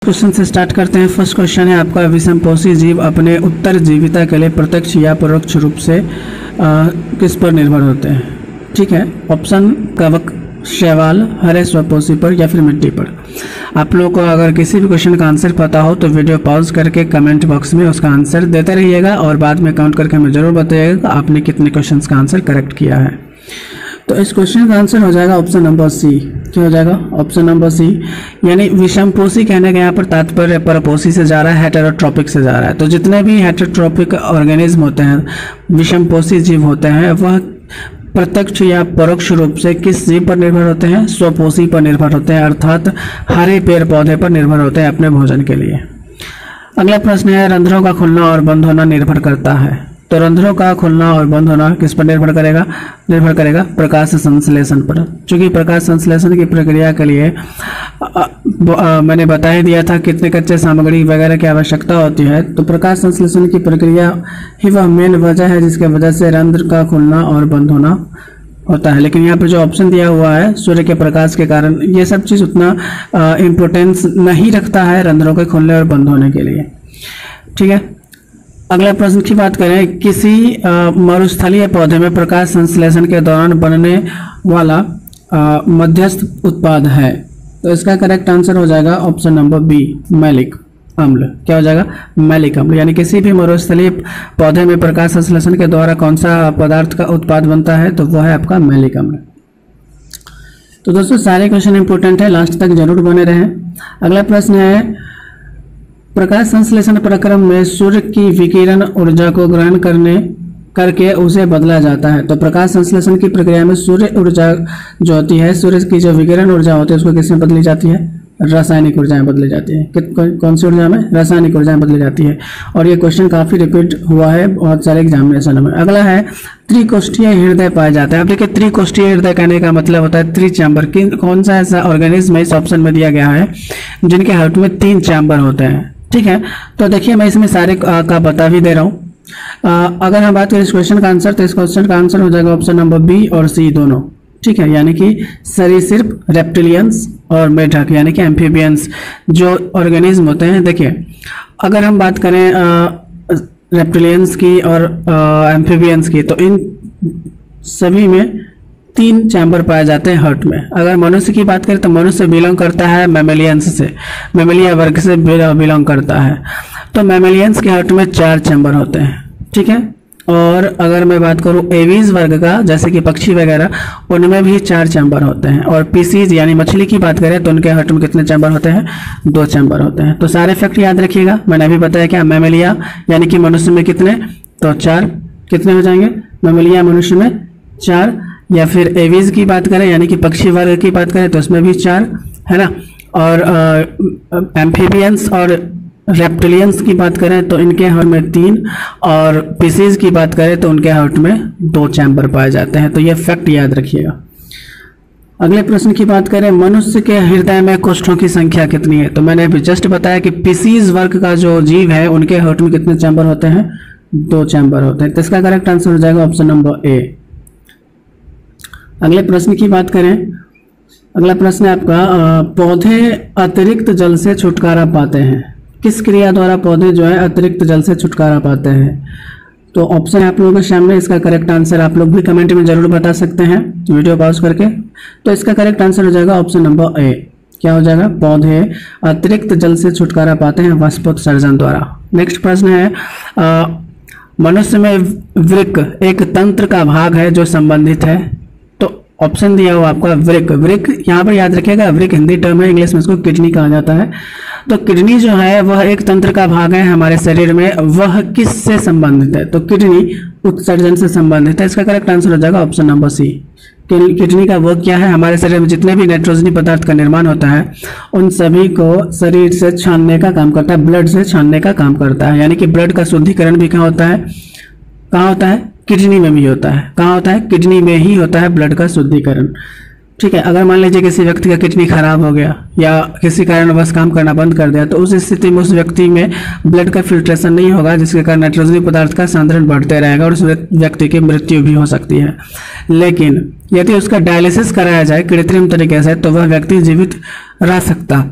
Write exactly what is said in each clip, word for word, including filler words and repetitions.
Question से start करते हैं। फर्स्ट क्वेश्चन है आपका, विषमपोषी जीव अपने उत्तरजीविता के लिए प्रत्यक्ष या परोक्ष रूप से आ, किस पर निर्भर होते हैं? ठीक है, ऑप्शन कवक, शैवाल, हरे स्वपोषी पर या फिर मिट्टी पर। आप लोगों को अगर किसी भी क्वेश्चन का आंसर पता हो तो वीडियो पॉज करके कमेंट बॉक्स में उसका आंसर देते रहिएगा और बाद में काउंट करके हमें जरूर बताइएगा कि आपने कितने क्वेश्चन का आंसर करेक्ट किया है। तो इस क्वेश्चन का आंसर हो जाएगा ऑप्शन नंबर सी। क्या हो जाएगा? ऑप्शन नंबर सी, यानी विषमपोषी कहने के यहाँ पर तात्पर्य परपोषी से जा रहा है, हेटेरोट्रॉपिक से जा रहा है। तो जितने भी हेटेरोट्रॉपिक ऑर्गेनिज्म होते हैं, विषमपोषी जीव होते हैं, वह प्रत्यक्ष या परोक्ष रूप से किस जीव पर निर्भर होते हैं? स्वपोषी पर निर्भर होते हैं, अर्थात हरे पेड़ पौधे पर निर्भर होते हैं अपने भोजन के लिए। अगला प्रश्न है, रंध्रों का खुलना और बंद होना निर्भर करता है। तो रंध्रों का खुलना और बंद होना किस पर निर्भर करेगा? निर्भर करेगा प्रकाश संश्लेषण पर। चूंकि प्रकाश संश्लेषण की प्रक्रिया के लिए आ, आ, मैंने बता ही दिया था कितने कच्चे सामग्री वगैरह की आवश्यकता होती है। तो प्रकाश संश्लेषण की प्रक्रिया ही वह मेन वजह है जिसके वजह से रंध्र का खुलना और बंद होना होता है। लेकिन यहाँ पर जो ऑप्शन दिया हुआ है सूर्य के प्रकाश के कारण, ये सब चीज़ उतना इम्पोर्टेंस नहीं रखता है रंध्रों के खुलने और बंद होने के लिए। ठीक है, अगला प्रश्न की बात करें, किसी मरुस्थलीय पौधे में प्रकाश संश्लेषण के दौरान बनने वाला आ, मध्यस्थ उत्पाद है। तो इसका करेक्ट आंसर हो जाएगा ऑप्शन नंबर बी, मैलिक अम्ल। क्या हो जाएगा? मैलिक अम्ल। यानी किसी भी मरुस्थलीय पौधे में प्रकाश संश्लेषण के द्वारा कौन सा पदार्थ का उत्पाद बनता है? तो वह है आपका मैलिक अम्ल। तो दोस्तों सारे क्वेश्चन इंपॉर्टेंट है, लास्ट तक जरूर बने रहें। अगला प्रश्न है, प्रकाश संश्लेषण प्रक्रम में सूर्य की विकिरण ऊर्जा को ग्रहण करने करके उसे बदला जाता है। तो प्रकाश संश्लेषण की प्रक्रिया में सूर्य ऊर्जा जो होती है, सूर्य की जो विकिरण ऊर्जा होती है उसको किसमें बदली जाती है? रासायनिक ऊर्जा में बदली जाती है। कौन सी ऊर्जा में? रासायनिक ऊर्जा में बदली जाती है। और ये क्वेश्चन काफी रिपीट हुआ है बहुत सारे एग्जामिनेशन में। अगला है, त्रिकोष्ठीय हृदय पाए जाते हैं। अब देखिए, त्रिकोष्ठीय हृदय कहने का मतलब होता है त्रि चैम्बर। कौन सा ऐसा ऑर्गेनिज्म इस ऑप्शन में दिया गया है जिनके हार्ट में तीन चैम्बर होते हैं? ठीक है, तो देखिए मैं इसमें सारे आ, का बता भी दे रहा हूँ। अगर हम बात करें इस क्वेश्चन का आंसर, तो इस क्वेश्चन का आंसर हो जाएगा ऑप्शन नंबर बी और सी दोनों। ठीक है, यानी कि सरीसृप, रेप्टिलियंस और मेढक यानी कि एम्फीबियंस जो ऑर्गेनिज्म होते हैं। देखिए, अगर हम बात करें रेप्टिलियंस की और एम्फीबियंस की, तो इन सभी में तीन चैम्बर पाए जाते हैं हार्ट में। अगर मनुष्य की बात करें तो मनुष्य बिलोंग करता है मैमेलियंस से, मैमेलिया वर्ग से बिलोंग करता है। तो मैमेलियंस के हार्ट में चार चैम्बर होते हैं। ठीक है, और अगर मैं बात करूं एवीज वर्ग का, जैसे कि पक्षी वगैरह, उनमें भी चार चैम्बर होते हैं। और पीसीज यानी मछली की बात करें तो उनके हार्ट में कितने चैम्बर होते हैं? दो चैम्बर होते हैं। तो सारे फैक्ट याद रखिएगा, मैंने अभी बताया क्या, मैमेलिया यानी कि मनुष्य में कितने? तो चार। कितने हो जाएंगे? मैमेलिया मनुष्य में चार। या फिर एवीज की बात करें यानी कि पक्षी वर्ग की बात करें तो उसमें भी चार है ना। और एम्फीबियंस और रेप्टिलियंस की बात करें तो इनके हार्ट में तीन, और पीसीज की बात करें तो उनके हार्ट में दो चैम्बर पाए जाते हैं। तो ये फैक्ट याद रखिएगा। अगले प्रश्न की बात करें, मनुष्य के हृदय में कोष्ठों की संख्या कितनी है? तो मैंने अभी जस्ट बताया कि पीसीज वर्ग का जो जीव है उनके हार्ट में कितने चैम्बर होते हैं? दो चैम्बर होते हैं। तो इसका करेक्ट आंसर हो जाएगा ऑप्शन नंबर ए। अगले प्रश्न की बात करें, अगला प्रश्न है आपका, पौधे अतिरिक्त जल से छुटकारा पाते हैं। किस क्रिया द्वारा पौधे जो है अतिरिक्त जल से छुटकारा पाते हैं? तो ऑप्शन है आप लोगों के सामने, इसका करेक्ट आंसर आप लोग भी कमेंट में जरूर बता सकते हैं वीडियो पॉज करके। तो इसका करेक्ट आंसर हो जाएगा ऑप्शन नंबर ए। क्या हो जाएगा? पौधे अतिरिक्त जल से छुटकारा पाते हैं वाष्पोत्सर्जन द्वारा। नेक्स्ट प्रश्न है, मनुष्य में वृक्क एक तंत्र का भाग है जो संबंधित है। ऑप्शन दिया हुआ आपका वृक्क। वृक्क यहाँ पर याद रखिएगा, वृक्क हिंदी टर्म है, इंग्लिश में इसको किडनी कहा जाता है। तो किडनी जो है वह एक तंत्र का भाग है हमारे शरीर में। वह किस से संबंधित है? तो किडनी उत्सर्जन से संबंधित है। इसका करेक्ट आंसर हो जाएगा ऑप्शन नंबर सी। किडनी का वर्क क्या है? हमारे शरीर में जितने भी नाइट्रोजनी पदार्थ का निर्माण होता है उन सभी को शरीर से छानने का काम करता है, ब्लड से छानने का काम करता है। यानी कि ब्लड का शुद्धिकरण भी कहाँ होता है? कहाँ होता है? किडनी में भी होता है। कहाँ होता है? किडनी में ही होता है ब्लड का शुद्धिकरण। ठीक है, अगर मान लीजिए किसी व्यक्ति का किडनी खराब हो गया या किसी कारणवश काम करना बंद कर दिया, तो उस स्थिति में उस व्यक्ति में ब्लड का फिल्ट्रेशन नहीं होगा, जिसके कारण नाइट्रोजनी पदार्थ का सांद्रण बढ़ते रहेगा और उस व्यक्ति की मृत्यु भी हो सकती है। लेकिन यदि उसका डायलिसिस कराया जाए कृत्रिम तरीके से तो वह व्यक्ति जीवित रह सकता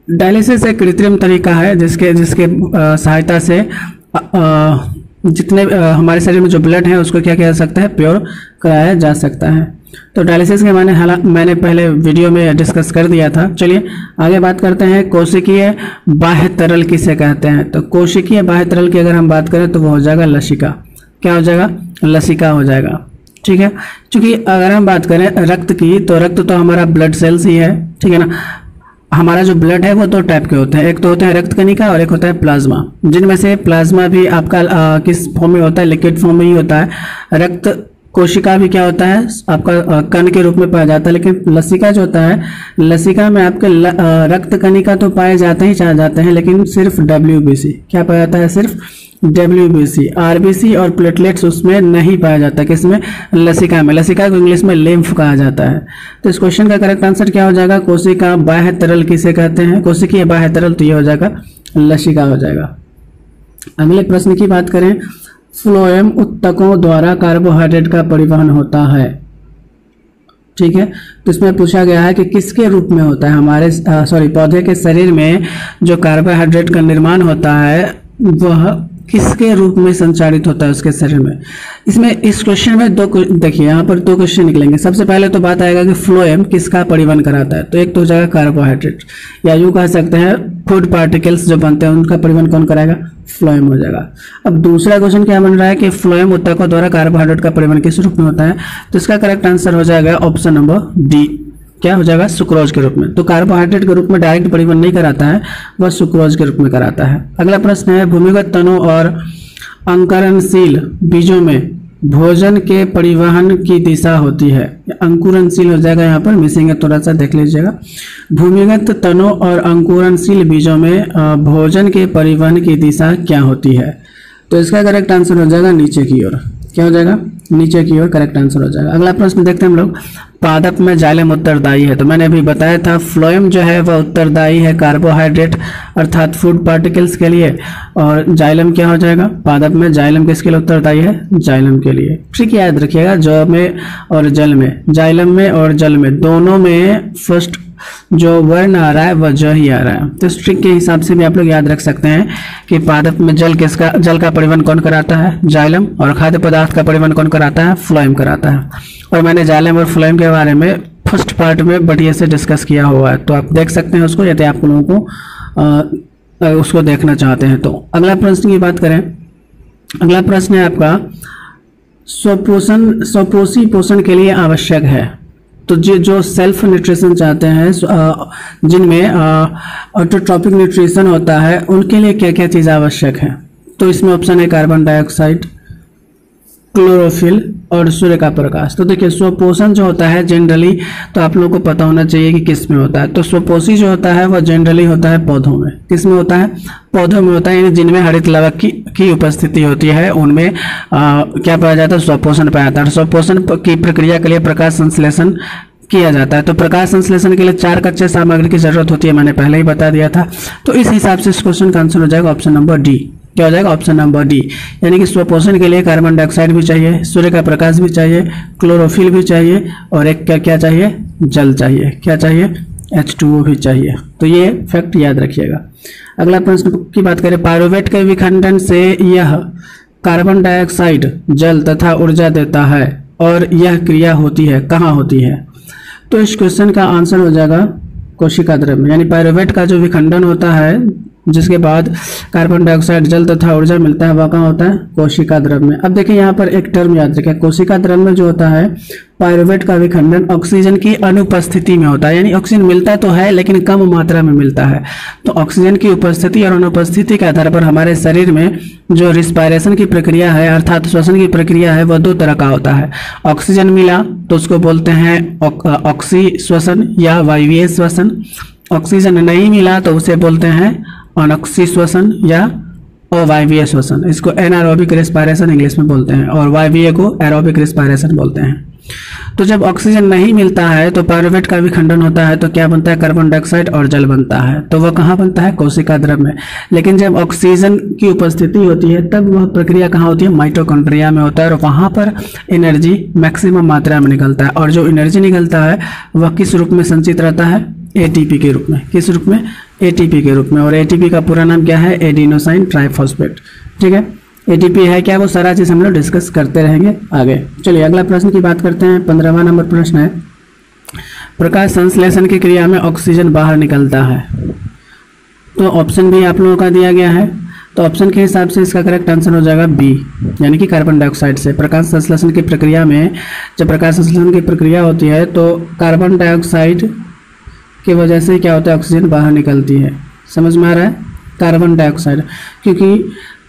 डायलिसिस एक कृत्रिम तरीका है जिसके जिसके सहायता से आ, आ, जितने आ, हमारे शरीर में जो ब्लड है उसको क्या किया जा सकता है, प्योर कराया जा सकता है। तो डायलिसिस के माने हालांकि मैंने पहले वीडियो में डिस्कस कर दिया था। चलिए आगे बात करते हैं, कोशिकीय बाह्य तरल किसे कहते हैं। तो कोशिकीय बाह्य तरल की अगर हम बात करें तो वो हो जाएगा लसिका। क्या हो जाएगा, लसिका हो जाएगा। ठीक है, क्योंकि अगर हम बात करें रक्त की तो रक्त तो हमारा ब्लड सेल्स ही है, ठीक है ना। हमारा जो ब्लड है वो दो टाइप के होते हैं, एक तो होता है रक्त कणिका और एक होता है प्लाज्मा, जिनमें से प्लाज्मा भी आपका आ, किस फॉर्म में होता है, लिक्विड फॉर्म में ही होता है। रक्त कोशिका भी क्या होता है, आपका कण के रूप में पाया जाता है। लेकिन लसिका जो होता है, लसिका में आपके ल, आ, रक्त कणिका तो पाए जाते ही चाहे जाते हैं, लेकिन सिर्फ डब्ल्यूबीसी क्या पाया जाता है, सिर्फ डब्ल्यूबीसी। आरबीसी और प्लेटलेट्स उसमें नहीं पाया जाता, किसमें, लसिका में। लसिका को इंग्लिश में लिम्फ कहा जाता है। तो इस क्वेश्चन का करेक्ट आंसर क्या हो जाएगा, कोशिका बाह्य तरल किसे कहते हैं, कोशिकीय बाह्य तरल, तो ये हो जाएगा लसिका हो जाएगा। अगले प्रश्न की बात करें, फ्लोएम उत्तकों द्वारा कार्बोहाइड्रेट का परिवहन होता है। ठीक है, तो इसमें पूछा गया है कि किसके रूप में होता है, हमारे सॉरी पौधे के शरीर में जो कार्बोहाइड्रेट का निर्माण होता है वह किसके रूप में संचारित होता है उसके शरीर में। इसमें इस क्वेश्चन में दो, देखिए यहाँ पर दो क्वेश्चन निकलेंगे। सबसे पहले तो बात आएगा कि फ्लोएम किसका परिवहन कराता है, तो एक तो हो जाएगा कार्बोहाइड्रेट, या यूँ कह सकते हैं फूड पार्टिकल्स जो बनते हैं उनका परिवहन कौन कराएगा, फ्लोएम हो जाएगा। अब दूसरा क्वेश्चन क्या बन रहा है कि फ्लोएम उत्तकों द्वारा कार्बोहाइड्रेट का परिवहन किस रूप में होता है, तो इसका करेक्ट आंसर हो जाएगा ऑप्शन नंबर डी, क्या हो जाएगा, सुक्रोज के रूप में। तो कार्बोहाइड्रेट के रूप में डायरेक्ट परिवहन नहीं कराता है, वह सुक्रोज के रूप में कराता है। अगला प्रश्न है, भूमिगत तनों और अंकुरणशील बीजों में भोजन के परिवहन की दिशा होती है। अंकुरणशील हो जाएगा, यहाँ पर मिसिंग है, थोड़ा सा देख लीजिएगा। भूमिगत तनों और अंकुरणशील बीजों में भोजन के परिवहन की दिशा क्या होती है, तो इसका करेक्ट आंसर हो जाएगा नीचे की ओर। क्या हो जाएगा, नीचे की ओर करेक्ट आंसर हो जाएगा। अगला प्रश्न देखते हैं हम लोग, पादप में जाइलम उत्तरदायी है। तो मैंने अभी बताया था फ्लोएम जो है वह उत्तरदायी है कार्बोहाइड्रेट अर्थात फूड पार्टिकल्स के लिए, और जाइलम क्या हो जाएगा, पादप में जाइलम किसके लिए उत्तरदायी है, जाइलम के लिए। ठीक है, याद रखिएगा, ज में और जल में, जाइलम में और जल में दोनों में फर्स्ट जो वर्ण आ रहा है वह ज ही आ रहा है। तो स्ट्रिक के हिसाब से भी आप लोग याद रख सकते हैं कि पादप में जल किसका, जल का परिवहन कौन कराता है, जाइलम, और खाद्य पदार्थ का परिवहन कौन कराता है, फ्लोएम कराता है। और मैंने जाइलम और फ्लोएम के बारे में फर्स्ट पार्ट में बढ़िया से डिस्कस किया हुआ है, तो आप देख सकते हैं उसको, यदि आप लोगों को आ, उसको देखना चाहते हैं तो। अगला प्रश्न की बात करें, अगला प्रश्न है आपका, स्वपोषण स्वपोषी पोषण के लिए आवश्यक है। तो जो जो सेल्फ न्यूट्रिशन चाहते हैं, जिनमें ऑटोट्रॉपिक न्यूट्रिशन होता है, उनके लिए क्या क्या चीज़ आवश्यक है, तो इसमें ऑप्शन है कार्बन डाइऑक्साइड, क्लोरोफिल और सूर्य का प्रकाश। तो देखिए स्वपोषण जो होता है जनरली तो आप लोगों को पता होना चाहिए कि किस में होता है। तो स्वपोषी जो होता है वह जनरली होता है पौधों में। किस में होता है, पौधों में होता है, यानी जिनमें हरित लवक की, की उपस्थिति होती है उनमें आ, क्या पाया जाता है, स्वपोषण पाया जाता है। स्वपोषण की प्रक्रिया के लिए प्रकाश संश्लेषण किया जाता है। तो प्रकाश संश्लेषण के लिए चार कच्चे सामग्री की जरूरत होती है, मैंने पहले ही बता दिया था। तो इस हिसाब से इस क्वेश्चन का आंसर हो जाएगा ऑप्शन नंबर डी। क्या हो जाएगा, ऑप्शन नंबर डी, यानी कि स्वपोषण के लिए कार्बन डाइऑक्साइड भी चाहिए, सूर्य का प्रकाश भी चाहिए, क्लोरोफिल भी चाहिए, और एक क्या क्या चाहिए, जल चाहिए। क्या चाहिए, एच टू ओ भी चाहिए। तो ये फैक्ट याद रखिएगा। अगला प्रश्न की बात करें, पायरुवेट के विखंडन से यह कार्बन डाइऑक्साइड, जल तथा ऊर्जा देता है, और यह क्रिया होती है, कहाँ होती है, तो इस क्वेश्चन का आंसर हो जाएगा कोशिका द्रव्य, यानी पायरुवेट का जो विखंडन होता है जिसके बाद कार्बन डाइऑक्साइड, जल तथा ऊर्जा मिलता है, वह कहाँ होता है, कोशिका द्रव्य में। अब देखिए यहाँ पर एक टर्म याद रखें, कोशिका द्रव्य में जो होता है पायरुवेट का विखंडन ऑक्सीजन की अनुपस्थिति में होता है, यानी ऑक्सीजन मिलता तो है लेकिन कम मात्रा में मिलता है। तो ऑक्सीजन की उपस्थिति और अनुपस्थिति के आधार पर हमारे शरीर में जो रिस्पायरेशन की प्रक्रिया है अर्थात श्वसन की प्रक्रिया है वह दो तरह का होता है। ऑक्सीजन मिला तो उसको बोलते हैं ऑक्सी श्वसन या वायवीय श्वसन, ऑक्सीजन नहीं मिला तो उसे बोलते हैं अनॉक्सी श्वसन या अवायवीय श्वसन। इसको एनारोबिक रेस्पिरेशन इंग्लिश में बोलते हैं, और वायवीय को एरोबिक रेस्पिरेशन बोलते हैं। तो जब ऑक्सीजन नहीं मिलता है तो पायरुवेट का विखंडन होता है, तो क्या बनता है, कार्बन डाइऑक्साइड और जल बनता है। तो वह कहाँ बनता है, कोशिका द्रव्य में। लेकिन जब ऑक्सीजन की उपस्थिति होती है तब वह प्रक्रिया कहाँ होती है, माइटोकॉन्ड्रिया में होता है, और वहाँ पर एनर्जी मैक्सिमम मात्रा में निकलता है। और जो एनर्जी निकलता है वह किस रूप में संचित रहता है, एटीपी के रूप में। किस रूप में, एटीपी के रूप में, और एटीपी का पूरा नाम क्या है, एडिनोसाइन ट्राइफॉस्फेट। ठीक है, एटीपी है क्या, वो सारा चीज़ हम लोग डिस्कस करते रहेंगे आगे। चलिए अगला प्रश्न की बात करते हैं। पंद्रहवां नंबर प्रश्न है, प्रकाश संश्लेषण की क्रिया में ऑक्सीजन बाहर निकलता है। तो ऑप्शन भी आप लोगों का दिया गया है, तो ऑप्शन के हिसाब से इसका करेक्ट आंसर हो जाएगा बी, यानी कि कार्बन डाइऑक्साइड से। प्रकाश संश्लेषण की प्रक्रिया में जब प्रकाश संश्लेषण की प्रक्रिया होती है तो कार्बन डाइऑक्साइड की वजह से क्या होता है, ऑक्सीजन बाहर निकलती है। समझ में आ रहा है, कार्बन डाइऑक्साइड, क्योंकि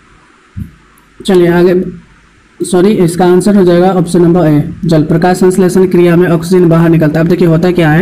चलिए आगे, सॉरी इसका आंसर हो जाएगा ऑप्शन नंबर ए, जल। प्रकाश संश्लेषण क्रिया में ऑक्सीजन बाहर निकलता है। अब देखिए होता क्या है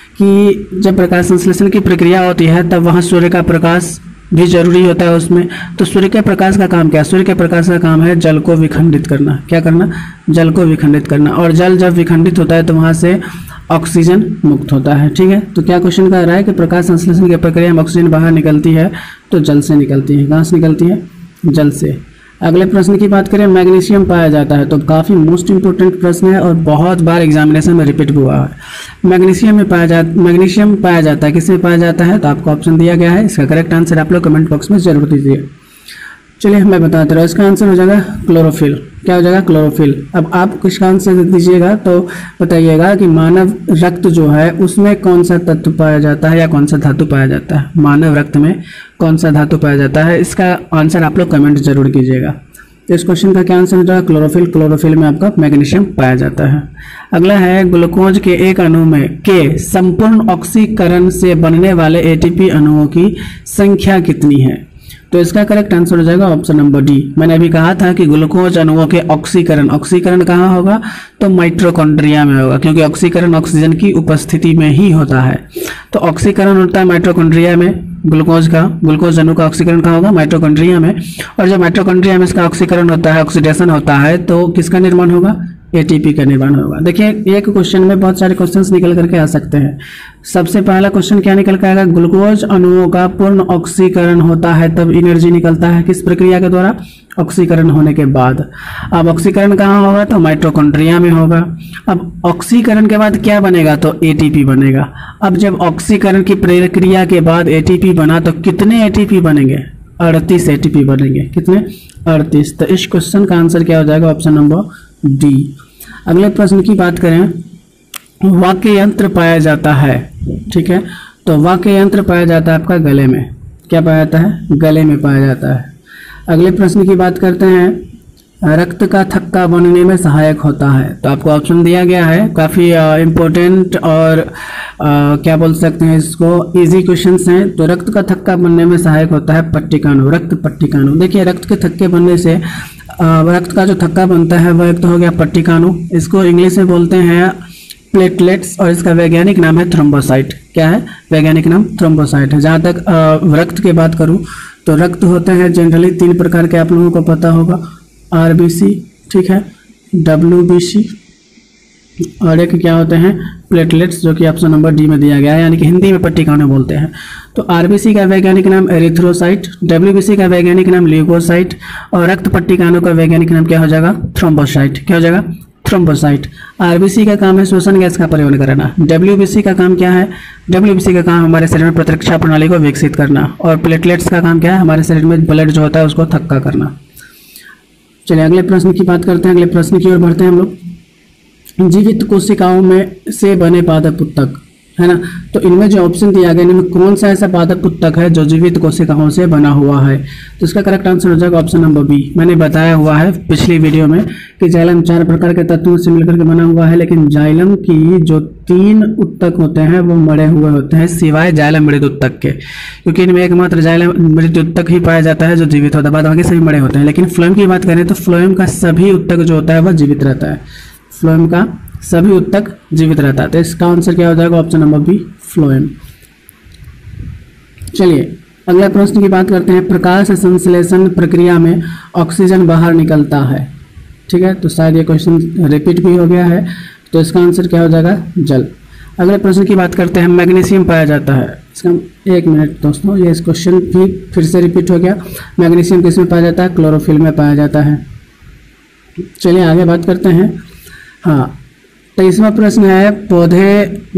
कि जब प्रकाश संश्लेषण की प्रक्रिया होती है तब वहाँ सूर्य का प्रकाश भी जरूरी होता है उसमें। तो सूर्य के प्रकाश का काम क्या है, सूर्य के प्रकाश का काम है जल को विखंडित करना। क्या करना, जल को विखंडित करना, और जल जब विखंडित होता है तो वहाँ से ऑक्सीजन मुक्त होता है। ठीक है, तो क्या क्वेश्चन कर रहा है कि प्रकाश संश्लेषण की प्रक्रिया में ऑक्सीजन बाहर निकलती है तो जल से निकलती है। कहाँ से निकलती है, जल से। अगले प्रश्न की बात करें, मैग्नीशियम पाया जाता है। तो काफ़ी मोस्ट इंपोर्टेंट प्रश्न है और बहुत बार एग्जामिनेशन में रिपीट हुआ है। मैग्नीशियम में पाया जा मैग्नीशियम पाया जाता है, किसमें पाया जाता है, तो आपको ऑप्शन दिया गया है। इसका करेक्ट आंसर आप लोग कमेंट बॉक्स में जरूर दीजिए। चलिए मैं बताता रहा, इसका आंसर हो जाएगा क्लोरोफिल। क्या हो जाएगा, क्लोरोफिल। अब आप किसका आंसर दीजिएगा तो बताइएगा कि मानव रक्त जो है उसमें कौन सा तत्व पाया जाता है या कौन सा धातु पाया जाता है, मानव रक्त में कौन सा धातु पाया जाता है, इसका आंसर आप लोग कमेंट जरूर कीजिएगा। तो इस क्वेश्चन का क्या आंसर हो जाएगा, क्लोरोफिल। क्लोरोफिल में आपका मैग्नीशियम पाया जाता है। अगला है, ग्लूकोज के एक अणु में के संपूर्ण ऑक्सीकरण से बनने वाले एटीपी अणुओं की संख्या कितनी है। तो इसका करेक्ट आंसर हो जाएगा ऑप्शन नंबर डी। मैंने अभी कहा था कि ग्लूकोज अणुओं के ऑक्सीकरण ऑक्सीकरण कहाँ होगा, तो माइटोकॉन्ड्रिया में होगा, क्योंकि ऑक्सीकरण ऑक्सीजन की उपस्थिति में ही होता है। तो ऑक्सीकरण होता है माइटोकॉन्ड्रिया में, ग्लूकोज का ग्लूकोज अणु का ऑक्सीकरण कहाँ होगा, माइटोकॉन्ड्रिया में। और जब माइटोकॉन्ड्रिया में इसका ऑक्सीकरण होता है, ऑक्सीडेशन होता है, तो किसका निर्माण होगा, एटीपी का निर्माण होगा। देखिए एक क्वेश्चन में बहुत सारे क्वेश्चंस निकल करके आ सकते हैं। सबसे पहला क्वेश्चन क्या निकल के आएगा, ग्लूकोज अणुओं का पूर्ण ऑक्सीकरण होता है तब एनर्जी निकलता है, किस प्रक्रिया के द्वारा, ऑक्सीकरण होने के बाद। अब ऑक्सीकरण कहाँ होगा, तो माइटोकॉन्ड्रिया में होगा। अब ऑक्सीकरण के बाद क्या बनेगा, तो एटीपी बनेगा। अब जब ऑक्सीकरण की प्रक्रिया के बाद एटीपी बना तो कितने एटीपी बनेंगे, अड़तीस एटीपी बनेंगे। कितने, अड़तीस। तो इस क्वेश्चन का आंसर क्या हो जाएगा, ऑप्शन नंबर डी। अगले प्रश्न की बात करें, वाक्य यंत्र पाया जाता है। ठीक है, तो वाक्य यंत्र पाया जाता है आपका गले में। क्या पाया जाता है, गले में पाया जाता है। अगले प्रश्न की बात करते हैं, रक्त का थक्का बनने में सहायक होता है। तो आपको ऑप्शन दिया गया है, काफ़ी इम्पोर्टेंट और आ, क्या बोल सकते हैं इसको, इजी क्वेश्चंस हैं। तो रक्त का थक्का बनने में सहायक होता है पट्टिकाणु, रक्त पट्टिकाणु। देखिए रक्त के थक्के बनने से आ, रक्त का जो थक्का बनता है वह एक तो हो गया पट्टिकाणु, इसको इंग्लिश में बोलते हैं प्लेटलेट्स, और इसका वैज्ञानिक नाम है थ्रोम्बोसाइट। क्या है, वैज्ञानिक नाम थ्रोम्बोसाइट है। जहाँ तक आ, रक्त की बात करूँ तो रक्त होते हैं जनरली तीन प्रकार के, आप लोगों को पता होगा, आरबीसी, ठीक है, डब्ल्यूबीसी, और एक क्या होते हैं, प्लेटलेट्स, जो कि ऑप्शन नंबर डी में दिया गया है, यानी कि हिंदी में पट्टिकाणु बोलते हैं। तो आरबीसी का वैज्ञानिक नाम एरिथ्रोसाइट, डब्ल्यूबीसी का वैज्ञानिक नाम ल्यूकोसाइट, और रक्त पट्टिकाणु का वैज्ञानिक नाम क्या हो जाएगा, थ्रोम्बोसाइट। क्या हो जाएगा, थ्रोम्बोसाइट। आरबीसी का काम है श्वसन गैस का परिवहन करना, डब्ल्यूबीसी का काम क्या है, डब्ल्यूबीसी का काम हमारे शरीर में प्रतिरक्षा प्रणाली को विकसित करना, और प्लेटलेट्स का काम क्या है, हमारे शरीर में ब्लड जो होता है उसको थक्का करना। चलिए अगले प्रश्न की बात करते हैं, अगले प्रश्न की ओर बढ़ते हैं हम लोग। जीवित कोशिकाओं में से बने पादप उत्तक, है ना, तो इनमें जो ऑप्शन दिया गया इनमें कौन सा ऐसा पादप उत्तक है जो जीवित कोशिकाओं से बना हुआ है। तो इसका करेक्ट आंसर हो जाएगा ऑप्शन नंबर बी। मैंने बताया हुआ है पिछली वीडियो में कि जाइलम चार प्रकार के तत्वों से मिलकर के बना हुआ है, लेकिन जाइलम की जो तीन उत्तक होते हैं वो मरे हुए होते हैं, सिवाय जाइलम मृत उत्तक के, क्योंकि इनमें एकमात्र जाइलम मृत उत्तक ही पाया जाता है जो जीवित होता है, बाद बाकी सभी मरे होते हैं। लेकिन फ्लोएम की बात करें तो फ्लोएम का सभी उत्तक जो होता है वह जीवित रहता है, फ्लोएम का सभी उत्तक जीवित रहता है। तो इसका आंसर क्या हो जाएगा, ऑप्शन नंबर बी, फ्लोएम। चलिए अगला प्रश्न की बात करते हैं, प्रकाश संश्लेषण प्रक्रिया में ऑक्सीजन बाहर निकलता है। ठीक है, तो शायद ये क्वेश्चन रिपीट भी हो गया है, तो इसका आंसर क्या हो जाएगा, जल। अगले प्रश्न की बात करते हैं, मैग्नीशियम पाया जाता है। इसका एक मिनट दोस्तों, ये इस क्वेश्चन भी फिर से रिपीट हो गया। मैग्नीशियम किस में पाया जाता है, क्लोरोफिल में पाया जाता है। चलिए आगे बात करते हैं। हाँ, तेईसवां प्रश्न है पौधे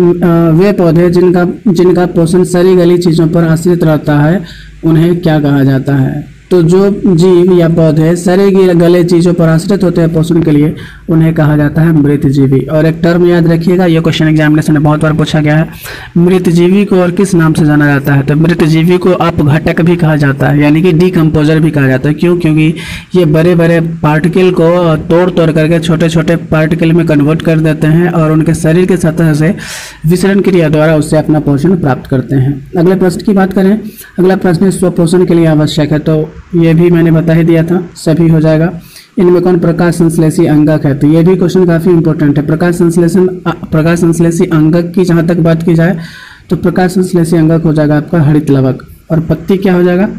वे पौधे जिनका जिनका पोषण सड़ी गली चीज़ों पर आश्रित रहता है उन्हें क्या कहा जाता है। तो जो जीव या पौधे सड़ी गले चीज़ों पर आश्रित होते हैं पोषण के लिए उन्हें कहा जाता है मृतजीवी। और एक टर्म याद रखिएगा, ये क्वेश्चन एग्जामिनेशन में बहुत बार पूछा गया है, मृतजीवी को और किस नाम से जाना जाता है। तो मृतजीवी को अपघटक भी कहा जाता है, यानी कि डीकम्पोजर भी कहा जाता है। क्यों? क्योंकि ये बड़े बड़े पार्टिकल को तोड़ तोड़ करके छोटे छोटे पार्टिकल में कन्वर्ट कर देते हैं और उनके शरीर के सतह से विसरण क्रिया द्वारा उससे अपना पोषण प्राप्त करते हैं। अगले प्रश्न की बात करें, अगला प्रश्न स्वपोषण के लिए आवश्यक है, तो ये भी मैंने बता ही दिया था, सभी हो जाएगा। इनमें कौन प्रकाश संश्लेषी अंगक है, तो ये भी क्वेश्चन काफ़ी इंपॉर्टेंट है। प्रकाश संश्लेषण प्रकाश संश्लेषी अंगक की जहाँ तक बात की जाए तो प्रकाश संश्लेषी अंगक हो जाएगा आपका हरित लवक, और पत्ती क्या हो जाएगा,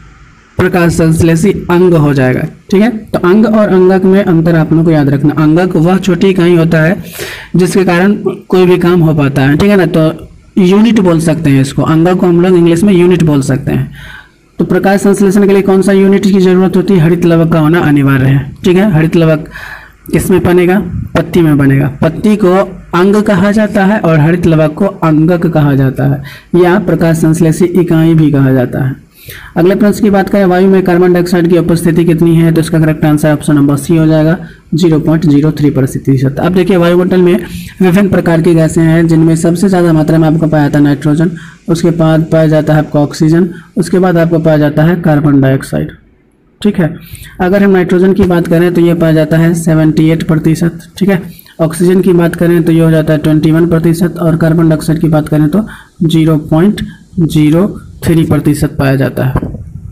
प्रकाश संश्लेषी अंग हो जाएगा। ठीक है, तो अंग और अंगक में अंतर आप लोगों को याद रखना। अंगक वह छोटी इकाई होता है जिसके कारण कोई भी काम हो पाता है, ठीक है ना, तो यूनिट बोल सकते हैं इसको, अंगक को हम लोग इंग्लिश में यूनिट बोल सकते हैं। तो प्रकाश संश्लेषण के लिए कौन सा यूनिट की जरूरत होती है, हरित लवक का होना अनिवार्य है। ठीक है, हरित लवक किसमें बनेगा, पत्ती में बनेगा। पत्ती को अंग कहा जाता है और हरित लवक को अंगक कहा जाता है, या प्रकाश संश्लेषी इकाई भी कहा जाता है। अगले प्रश्न की बात करें, वायु में कार्बन डाइऑक्साइड की उपस्थिति कितनी है, तो इसका correct answer option number C हो जाएगा, जीरो पॉइंट जीरो थ्री प्रतिशत। अब देखिए वायुमंडल में विभिन्न प्रकार की गैसें हैं जिनमें सबसे ज़्यादा मात्रा में आपको पाया जाता है नाइट्रोजन, उसके बाद पाया जाता है आपका ऑक्सीजन, उसके बाद आपको पाया जाता है कार्बन डाइऑक्साइड। ठीक है, अगर हम नाइट्रोजन की बात करें तो ये पाया जाता है अठहत्तर प्रतिशत। ठीक है, ऑक्सीजन की बात करें तो ये हो जाता है इक्कीस प्रतिशत, और कार्बन डाइऑक्साइड की बात करें तो जीरो पॉइंट जीरो थ्री प्रतिशत पाया जाता है।